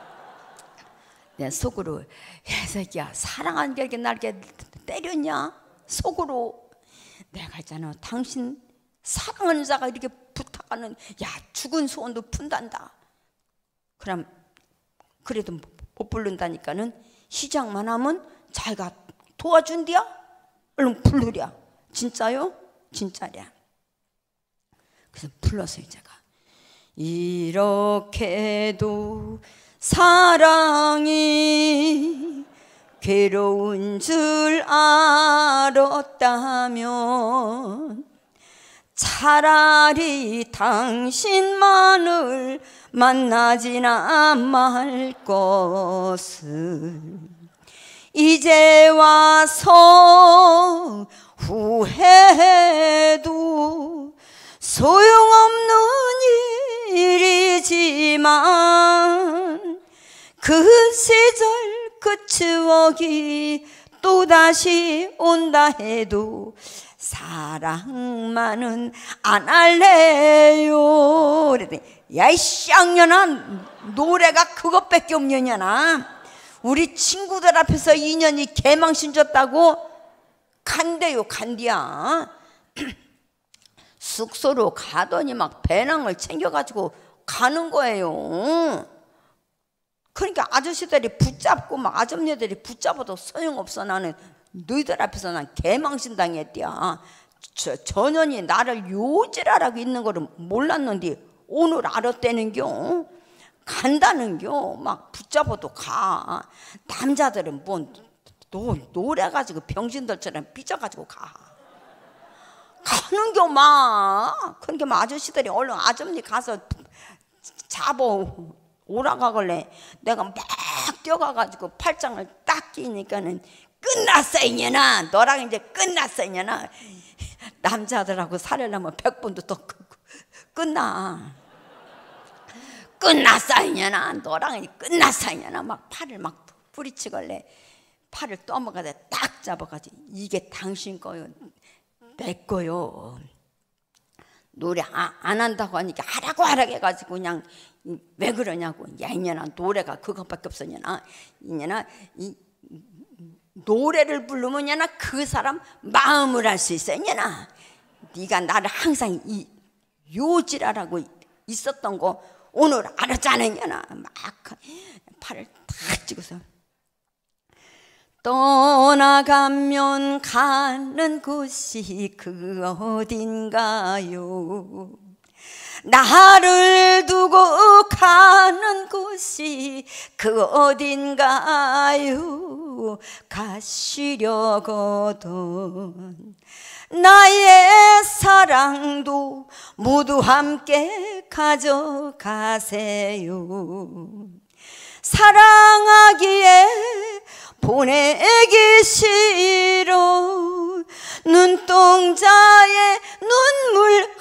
내 속으로 야 새끼야 사랑하는 게 이렇게 날 이렇게 때렸냐? 속으로 내가 있잖아 당신 사랑하는 자가 이렇게 부탁하는 야 죽은 소원도 푼단다. 그럼 그래도 못 부른다니까는 시작만 하면 자기가 도와준디야? 얼른 부르랴. 진짜요? 진짜랴. 그래서 불렀어요. 제가 이렇게도 사랑이 괴로운 줄 알았다면 차라리 당신만을 만나지나 말 것을 이제 와서 후회해도 소용없는 일이지만 그 시절 그 추억이 또다시 온다 해도 사랑만은 안 할래요. 그랬더니 야이 쌍년아 노래가 그것밖에 없느냐나. 우리 친구들 앞에서 인연이 개망신 졌다고 간대요. 간디야. 숙소로 가더니 막 배낭을 챙겨가지고 가는 거예요. 그러니까 아저씨들이 붙잡고 막 아줌마들이 붙잡아도 소용없어. 나는 너희들 앞에서 난 개망신 당했디야. 저, 전현이 나를 요지랄하고 있는 거를 몰랐는데 오늘 알았다는겨. 간다는겨. 막 붙잡아도 가. 남자들은 뭐 노, 노래가지고 병신들처럼 삐져가지고 가. 가는겨 막. 그러니까 막 아저씨들이 얼른 아줌니 가서 잡아 돌아가길래 내가 막 뛰어가가지고 팔짱을 딱 끼니까는 끝났어 이년아. 너랑 이제 끝났어 이년아. 남자들하고 살려면 백 번도 더 끝나. 끝났어 이년아. 너랑 끝났어 이년아. 막 팔을 막 뿌리치길래 팔을 떠먹어서 딱 잡아가지고 이게 당신 거요 내 거요. 노래 아, 안 한다고 하니까 하라고 하라고 해가지고 그냥 왜 그러냐고. 야 이년아 노래가 그것밖에 없어 이년아. 이년아 이 노래를 부르면 이년아 그 사람 마음을 알 수 있어 이년아. 네가 나를 항상 이 요지랄하고 있었던 거 오늘 알았잖아 이년아. 막 팔을 탁 찍어서 떠나가면 가는 곳이 그 어딘가요. 나를 두고 가는 곳이 그 어딘가요. 가시려거든 나의 사랑도 모두 함께 가져가세요. 사랑하기에 보내기 싫어 눈동자에 눈물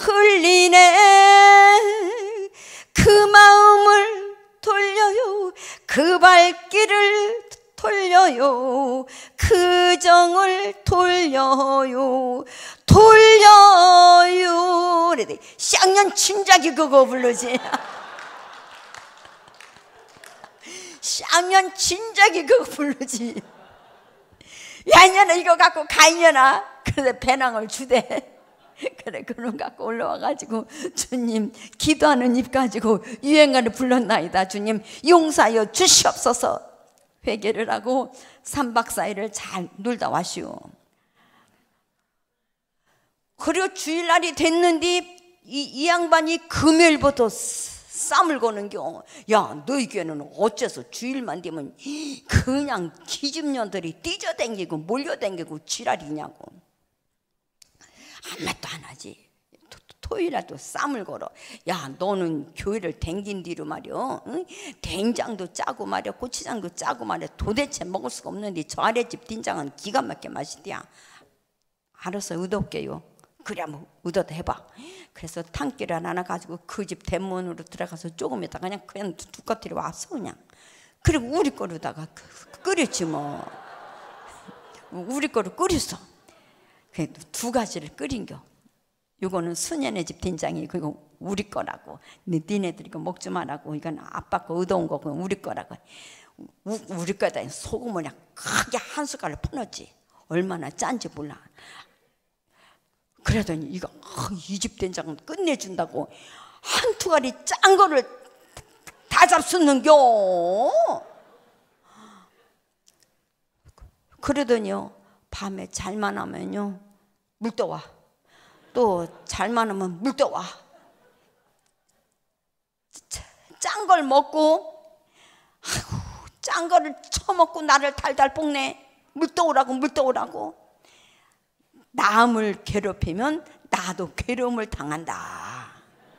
흘리네. 그 마음을 돌려요. 그 발길을 돌려요. 그 정을 돌려요. 돌려요. 그래 쌍년 친자기 그거 부르지. 쌍년 진작에 그거 부르지. 야 이년아 이거 갖고 가 이년아. 그래서 배낭을 주대. 그래 그놈 갖고 올라와가지고 주님 기도하는 입 가지고 유행가를 불렀나이다. 주님 용서하여 주시옵소서. 회개를 하고 삼 박 사 일을 잘 놀다 왔슈. 그리고 주일날이 됐는데 이, 이 양반이 금요일부터 쌈을 거는겨. 야 너희에게는 어째서 주일만 되면 그냥 기집년들이 뛰어댕기고 몰려댕기고 지랄이냐고. 아무 말도 안 하지. 토, 토요일에도 쌈을 걸어. 야 너는 교회를 댕긴 뒤로 말이야 응? 된장도 짜고 말이야 고추장도 짜고 말이야 도대체 먹을 수가 없는데 저 아랫집 된장은 기가 막히게 맛있대야. 알았어 의도할게요. 그래 뭐 의도도 해봐. 그래서 탕기를 하나 가지고 그 집 대문으로 들어가서 조금 있다가 그냥 그냥 두 껍질이 왔어 그냥. 그리고 우리 거로다가 끓였지 뭐. 우리 거로 끓였어. 두 가지를 끓인겨. 이거는 수년의 집 된장이 그리고 우리 거라고. 니네들 이거 먹지 말라고. 이건 아빠 거 의도한 거고 우리 거라고. 우, 우리 거에다 소금을 그냥 크게 한 숟갈을 퍼넣었지. 얼마나 짠지 몰라. 그러더니 이거 이 집 된장은 끝내준다고 한 투가리 짠 거를 다 잡수는겨. 그러더니요 밤에 잘만 하면요 물 떠와. 또 잘만 하면 물 떠와. 짠 걸 먹고 아이고 짠 거를 처먹고 나를 달달 볶네. 물 떠오라고 물 떠오라고. 남을 괴롭히면 나도 괴로움을 당한다.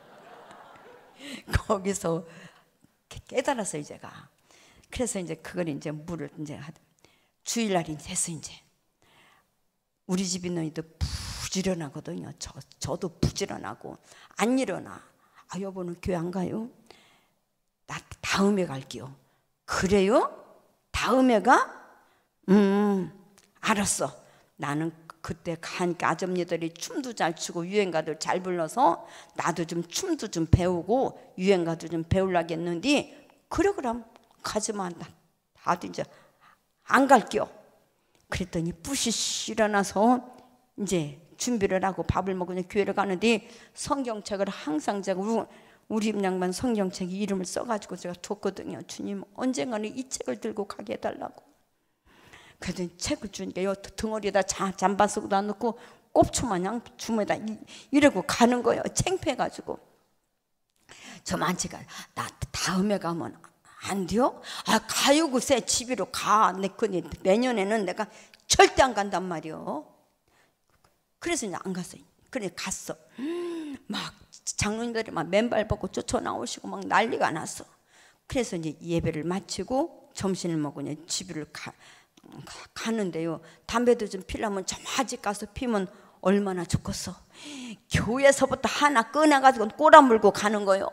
거기서 깨달았어요 제가. 그래서 이제 그걸 이제 물을 이제 주일날이 됐어. 이제 우리 집 있는 이도 부지런하거든요. 저 저도 부지런하고 안 일어나. 아 여보는 교회 안 가요? 나 다음에 갈게요. 그래요? 다음에 가? 음 알았어. 나는 그때 간 아점니들이 춤도 잘 추고 유행가도 잘 불러서 나도 좀 춤도 좀 배우고 유행가도 좀 배우려겠는데 그래 그럼 가지마. 나도 이제 안 갈게요. 그랬더니 뿌시시 일어나서 이제 준비를 하고 밥을 먹고 교회를 가는데 성경책을 항상 제가 우리 집 양반 성경책 이름을 써가지고 제가 뒀거든요. 주님 언젠가는 이 책을 들고 가게 해달라고. 그래서 책을 주니까 요 등어리에다 잠바 쓰고 다 넣고 꼽초마냥 주머니에다 이러고 가는 거예요. 창피해가지고. 저 만지가 나 다음에 가면 안 돼요? 아 가요 그새 집으로 가. 내년에는 내가 절대 안 간단 말이요. 그래서 이제 안 갔어요. 그래 갔어. 막 장로님들이 막 맨발 벗고 쫓아 나오시고 막 난리가 났어. 그래서 이제 예배를 마치고 점심을 먹고 이제 집을 가, 가, 가는데요. 담배도 좀 피려면 저 마집 가서 피면 얼마나 좋겠어. 교회에서부터 하나 꺼내가지고 꼬라물고 가는 거예요.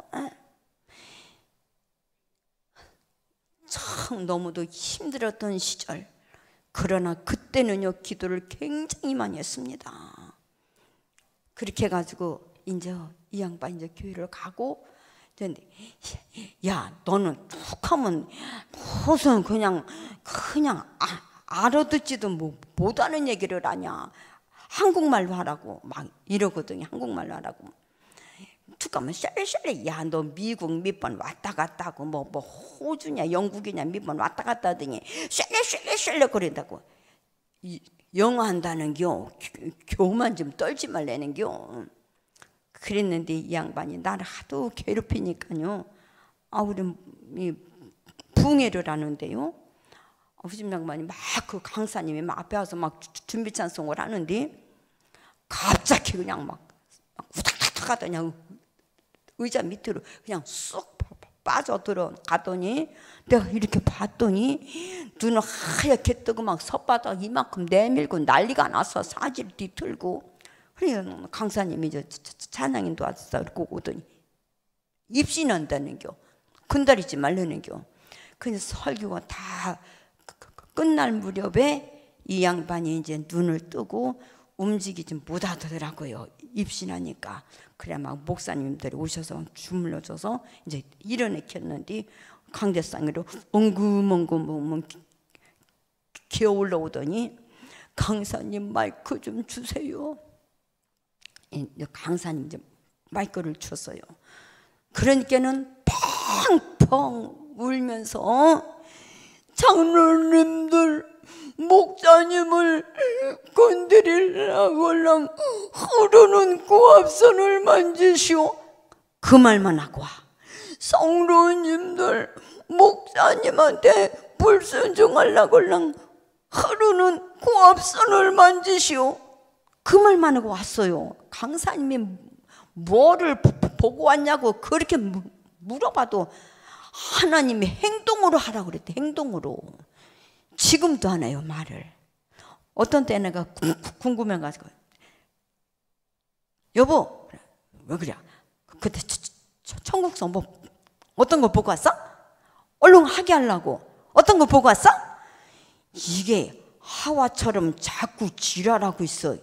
참 너무도 힘들었던 시절. 그러나 그때는요 기도를 굉장히 많이 했습니다. 그렇게 해가지고 이제 이 양반 이제 교회를 가고, 야 너는 툭하면 무슨 그냥 그냥 아, 알아듣지도 뭐 못하는 얘기를 하냐. 한국말로 하라고 막 이러거든요. 한국말로 하라고. 툭하면 쎄쎄. 야 너 미국 몇 번 왔다 갔다 하고 뭐, 뭐 호주냐 영국이냐 몇 번 왔다 갔다 하더니 쎄쎄쎄쎄 거린다고. 영어 한다는겨. 교만 좀 떨지 말라는겨. 그랬는데 이 양반이 나를 하도 괴롭히니까요. 아 우리 붕해를 하는데요. 아버지 양반이 막 그 강사님이 막 앞에 와서 막 준비 찬송을 하는데 갑자기 그냥 막 우닥닥닥 하더니 의자 밑으로 그냥 쑥 빠져들어 가더니 내가 이렇게 봤더니 눈을 하얗게 뜨고 막 혓바닥 이만큼 내밀고 난리가 나서 사지를 뒤틀고. 그래 강사님이 저 찬양인도 왔어. 그러고 오더니 입신한다는겨. 군다리지 말라는겨. 그래서 설교가 다 끝날 무렵에 이 양반이 이제 눈을 뜨고 움직이지 못하더라고요. 입신하니까. 그래 막 목사님들이 오셔서 주물러줘서 이제 일어나켰는데 강대상으로 엉금엉금 기어 올라오더니 강사님 마이크 좀 주세요. 강사님 이제 마이크를 줬어요. 그러니까는 펑펑 울면서 장로님들 목사님을 건드리려고 흐르는 고압선을 만지시오. 그 말만 하고 와. 성도님들 목사님한테 불순종하려고 흐르는 고압선을 만지시오. 그 말만 하고 왔어요. 강사님이 뭐를 보고 왔냐고 그렇게 물어봐도 하나님이 행동으로 하라고 그랬대. 행동으로. 지금도 하나요 말을. 어떤 때 내가 궁금해가지고 여보 왜 그래? 그때 천국서 뭐 어떤 거 보고 왔어? 얼른 하게 하려고. 어떤 거 보고 왔어? 이게 하와처럼 자꾸 지랄하고 있어.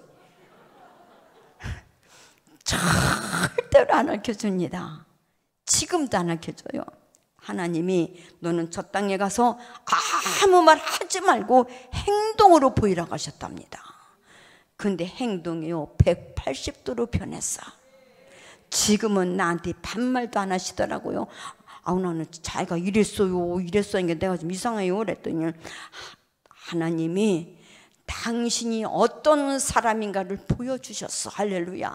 절대로 안 알려줍니다. 지금도 안 알려줘요. 하나님이 너는 저 땅에 가서 아무 말 하지 말고 행동으로 보이라고 하셨답니다. 근데 행동이요 백팔십 도로 변했어. 지금은 나한테 반말도 안 하시더라고요. 아우 나는 자기가 이랬어요 이랬어요. 내가 좀 이상해요 그랬더니 하나님이 당신이 어떤 사람인가를 보여주셨어. 할렐루야.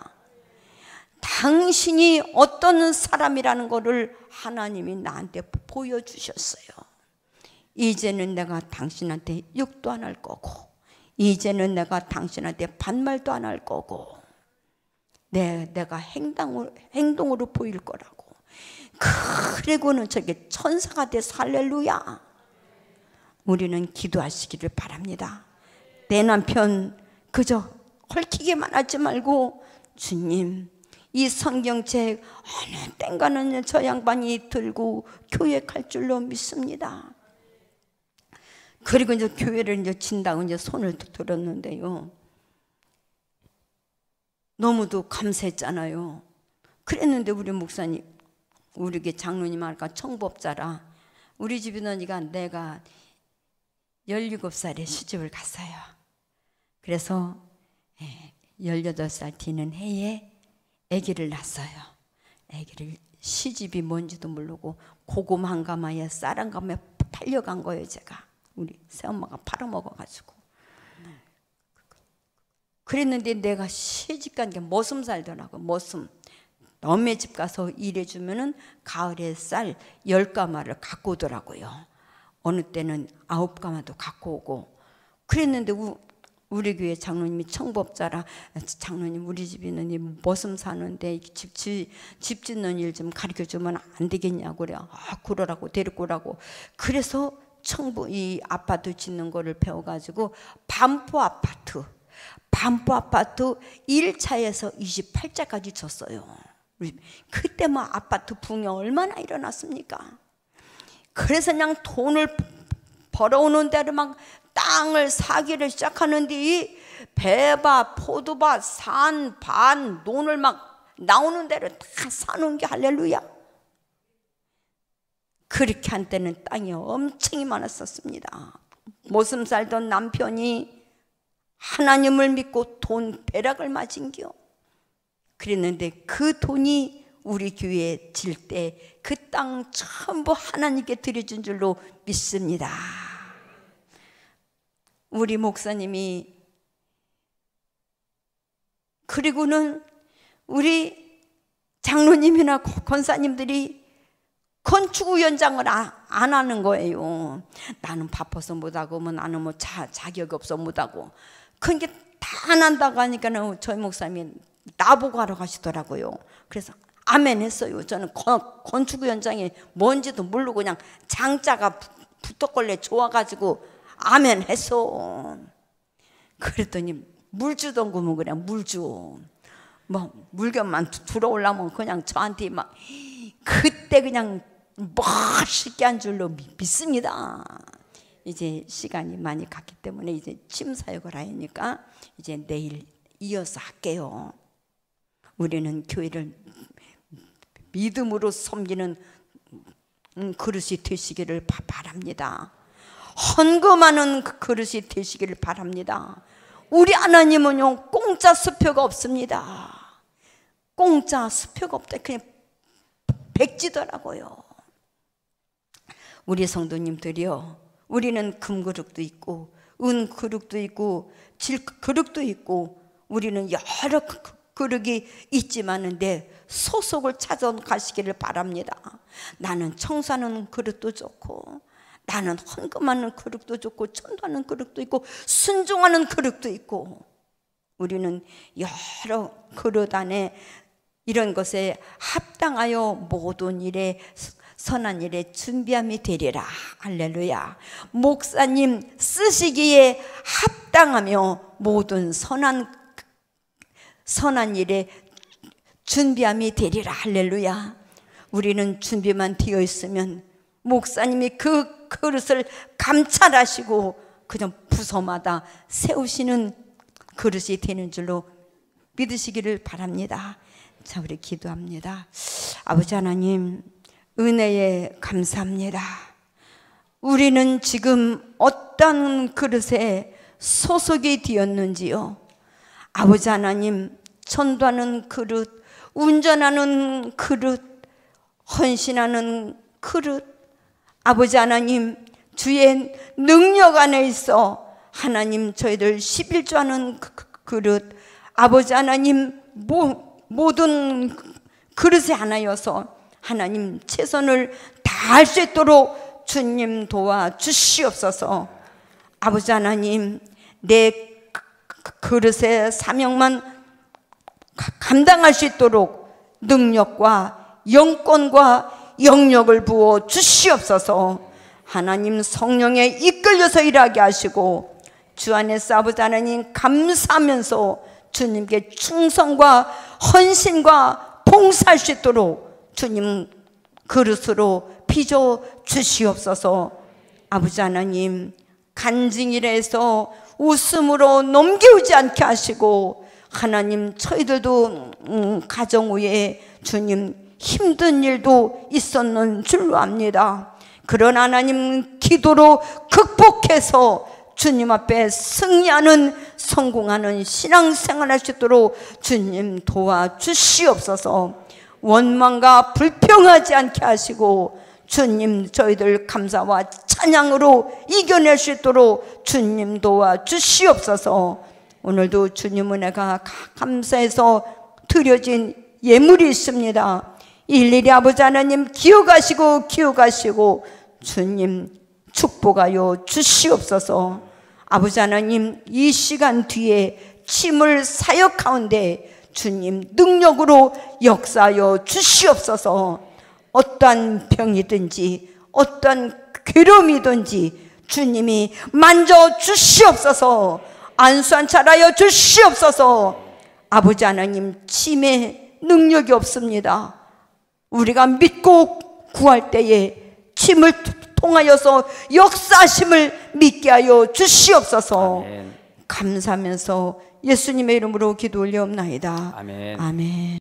당신이 어떤 사람이라는 것을 하나님이 나한테 보여주셨어요. 이제는 내가 당신한테 욕도 안 할 거고, 이제는 내가 당신한테 반말도 안 할 거고, 내, 내가 행동으로, 행동으로 보일 거라고. 그리고는 저게 천사가 돼서 할렐루야. 우리는 기도하시기를 바랍니다. 내 남편 그저 헐키기만 하지 말고 주님 이 성경책 어느 땡가는 저 양반이 들고 교회 갈 줄로 믿습니다. 그리고 이제 교회를 이제 진다고 이제 손을 들었는데요. 너무도 감사했잖아요. 그랬는데 우리 목사님, 우리 장로님 할까 청법자라 우리 집이너니까 내가 열일곱 살에 시집을 갔어요. 그래서 열여덟 살 뒤는 해에 아기를 낳았어요. 아기를 시집이 뭔지도 모르고 고구마 한 가마에 쌀 한 가마에 팔려간 거예요. 제가 우리 새엄마가 팔아먹어가지고. 그랬는데 내가 시집 간 게 머슴 살더라고. 머슴. 너네 집 가서 일해주면은 가을에 쌀 열 가마를 갖고 오더라고요. 어느 때는 아홉 가마도 갖고 오고. 그랬는데 우, 우리 교회 장로님이 청법자라, 장로님 우리 집에는 머슴 사는데 집, 집, 집 짓는 일 좀 가르쳐주면 안 되겠냐고 그래. 아, 그러라고 데리고 오라고. 그래서 청부 이 아파트 짓는 거를 배워가지고 반포 아파트 반포 아파트 일 차에서 이십팔 차까지 졌어요. 그때 뭐 아파트 붕이 얼마나 일어났습니까? 그래서 그냥 돈을 벌어오는 대로 막 땅을 사기를 시작하는데 이 배밭, 포도밭, 산, 반, 논을 막 나오는 대로 다 사놓은 게 할렐루야. 그렇게 한때는 땅이 엄청 많았었습니다. 모습 살던 남편이 하나님을 믿고 돈 배락을 맞은겨. 그랬는데 그 돈이 우리 교회에 질 때 그 땅 전부 하나님께 드려준 줄로 믿습니다. 우리 목사님이 그리고는 우리 장로님이나 권사님들이 건축위원장을 안 하는 거예요. 나는 바빠서 못하고 뭐 나는 뭐 자, 자격이 없어 못하고. 그게 다 안 한다고 하니까 저희 목사님이 나보고 하러 가시더라고요. 그래서 아멘 했어요. 저는 건, 건축위원장이 뭔지도 모르고 그냥 장자가 부터걸레 좋아가지고 아멘 했어. 그랬더니 물 주던 거면 그냥 물 줘. 뭐 물건만 들어오려면 그냥 저한테 막 그때 그냥 멋있게 한 줄로 믿습니다. 이제 시간이 많이 갔기 때문에 이제 침사역을 하니까 이제 내일 이어서 할게요. 우리는 교회를 믿음으로 섬기는 그릇이 되시기를 바랍니다. 헌금하는 그릇이 되시기를 바랍니다. 우리 하나님은요 공짜 수표가 없습니다. 공짜 수표가 없다. 그냥 백지더라고요. 우리 성도님들이요, 우리는 금그릇도 있고 은그릇도 있고 질그릇도 있고 우리는 여러 그릇이 있지만은 내 소속을 찾아 가시기를 바랍니다. 나는 청소하는 그릇도 좋고 나는 헌금하는 그릇도 좋고 전도하는 그릇도 있고 순종하는 그릇도 있고 우리는 여러 그릇 안에 이런 것에 합당하여 모든 일에 선한 일에 준비함이 되리라. 할렐루야. 목사님 쓰시기에 합당하며 모든 선한 선한 일에 준비함이 되리라. 할렐루야. 우리는 준비만 되어 있으면 목사님이 그 그릇을 감찰하시고 그냥 부서마다 세우시는 그릇이 되는 줄로 믿으시기를 바랍니다. 자, 우리 기도합니다. 아버지 하나님, 은혜에 감사합니다. 우리는 지금 어떤 그릇에 소속이 되었는지요. 아버지 하나님, 전도하는 그릇, 운전하는 그릇, 헌신하는 그릇, 아버지 하나님, 주의 능력 안에 있어 하나님 저희들 십일조하는 그릇, 아버지 하나님 모, 모든 그릇에 하나여서 하나님 최선을 다할 수 있도록 주님 도와주시옵소서. 아버지 하나님, 내 그릇의 사명만 감당할 수 있도록 능력과 영권과 영역을 부어 주시옵소서. 하나님 성령에 이끌려서 일하게 하시고 주 안에서 아버지 하나님 감사하면서 주님께 충성과 헌신과 봉사할 수 있도록 주님 그릇으로 빚어 주시옵소서. 아버지 하나님, 간증이라 해서 웃음으로 넘겨오지 않게 하시고 하나님 저희들도 음, 가정 후에 주님 힘든 일도 있었는 줄로 압니다. 그러나 하나님 기도로 극복해서 주님 앞에 승리하는 성공하는 신앙생활 할 수 있도록 주님 도와주시옵소서. 원망과 불평하지 않게 하시고 주님 저희들 감사와 찬양으로 이겨낼 수 있도록 주님 도와주시옵소서. 오늘도 주님 은혜가 감사해서 드려진 예물이 있습니다. 일일이 아버지 하나님 기억하시고 기억하시고 주님 축복하여 주시옵소서. 아버지 하나님, 이 시간 뒤에 침을 사역 가운데 주님 능력으로 역사하여 주시옵소서. 어떠한 병이든지 어떠한 괴로움이든지 주님이 만져 주시옵소서. 안수한찰하여 주시옵소서. 아버지 하나님, 침에 능력이 없습니다. 우리가 믿고 구할 때에 침을 통하여서 역사심을 믿게 하여 주시옵소서. 아멘. 감사하면서 예수님의 이름으로 기도 올려옵나이다. 아멘. 아멘.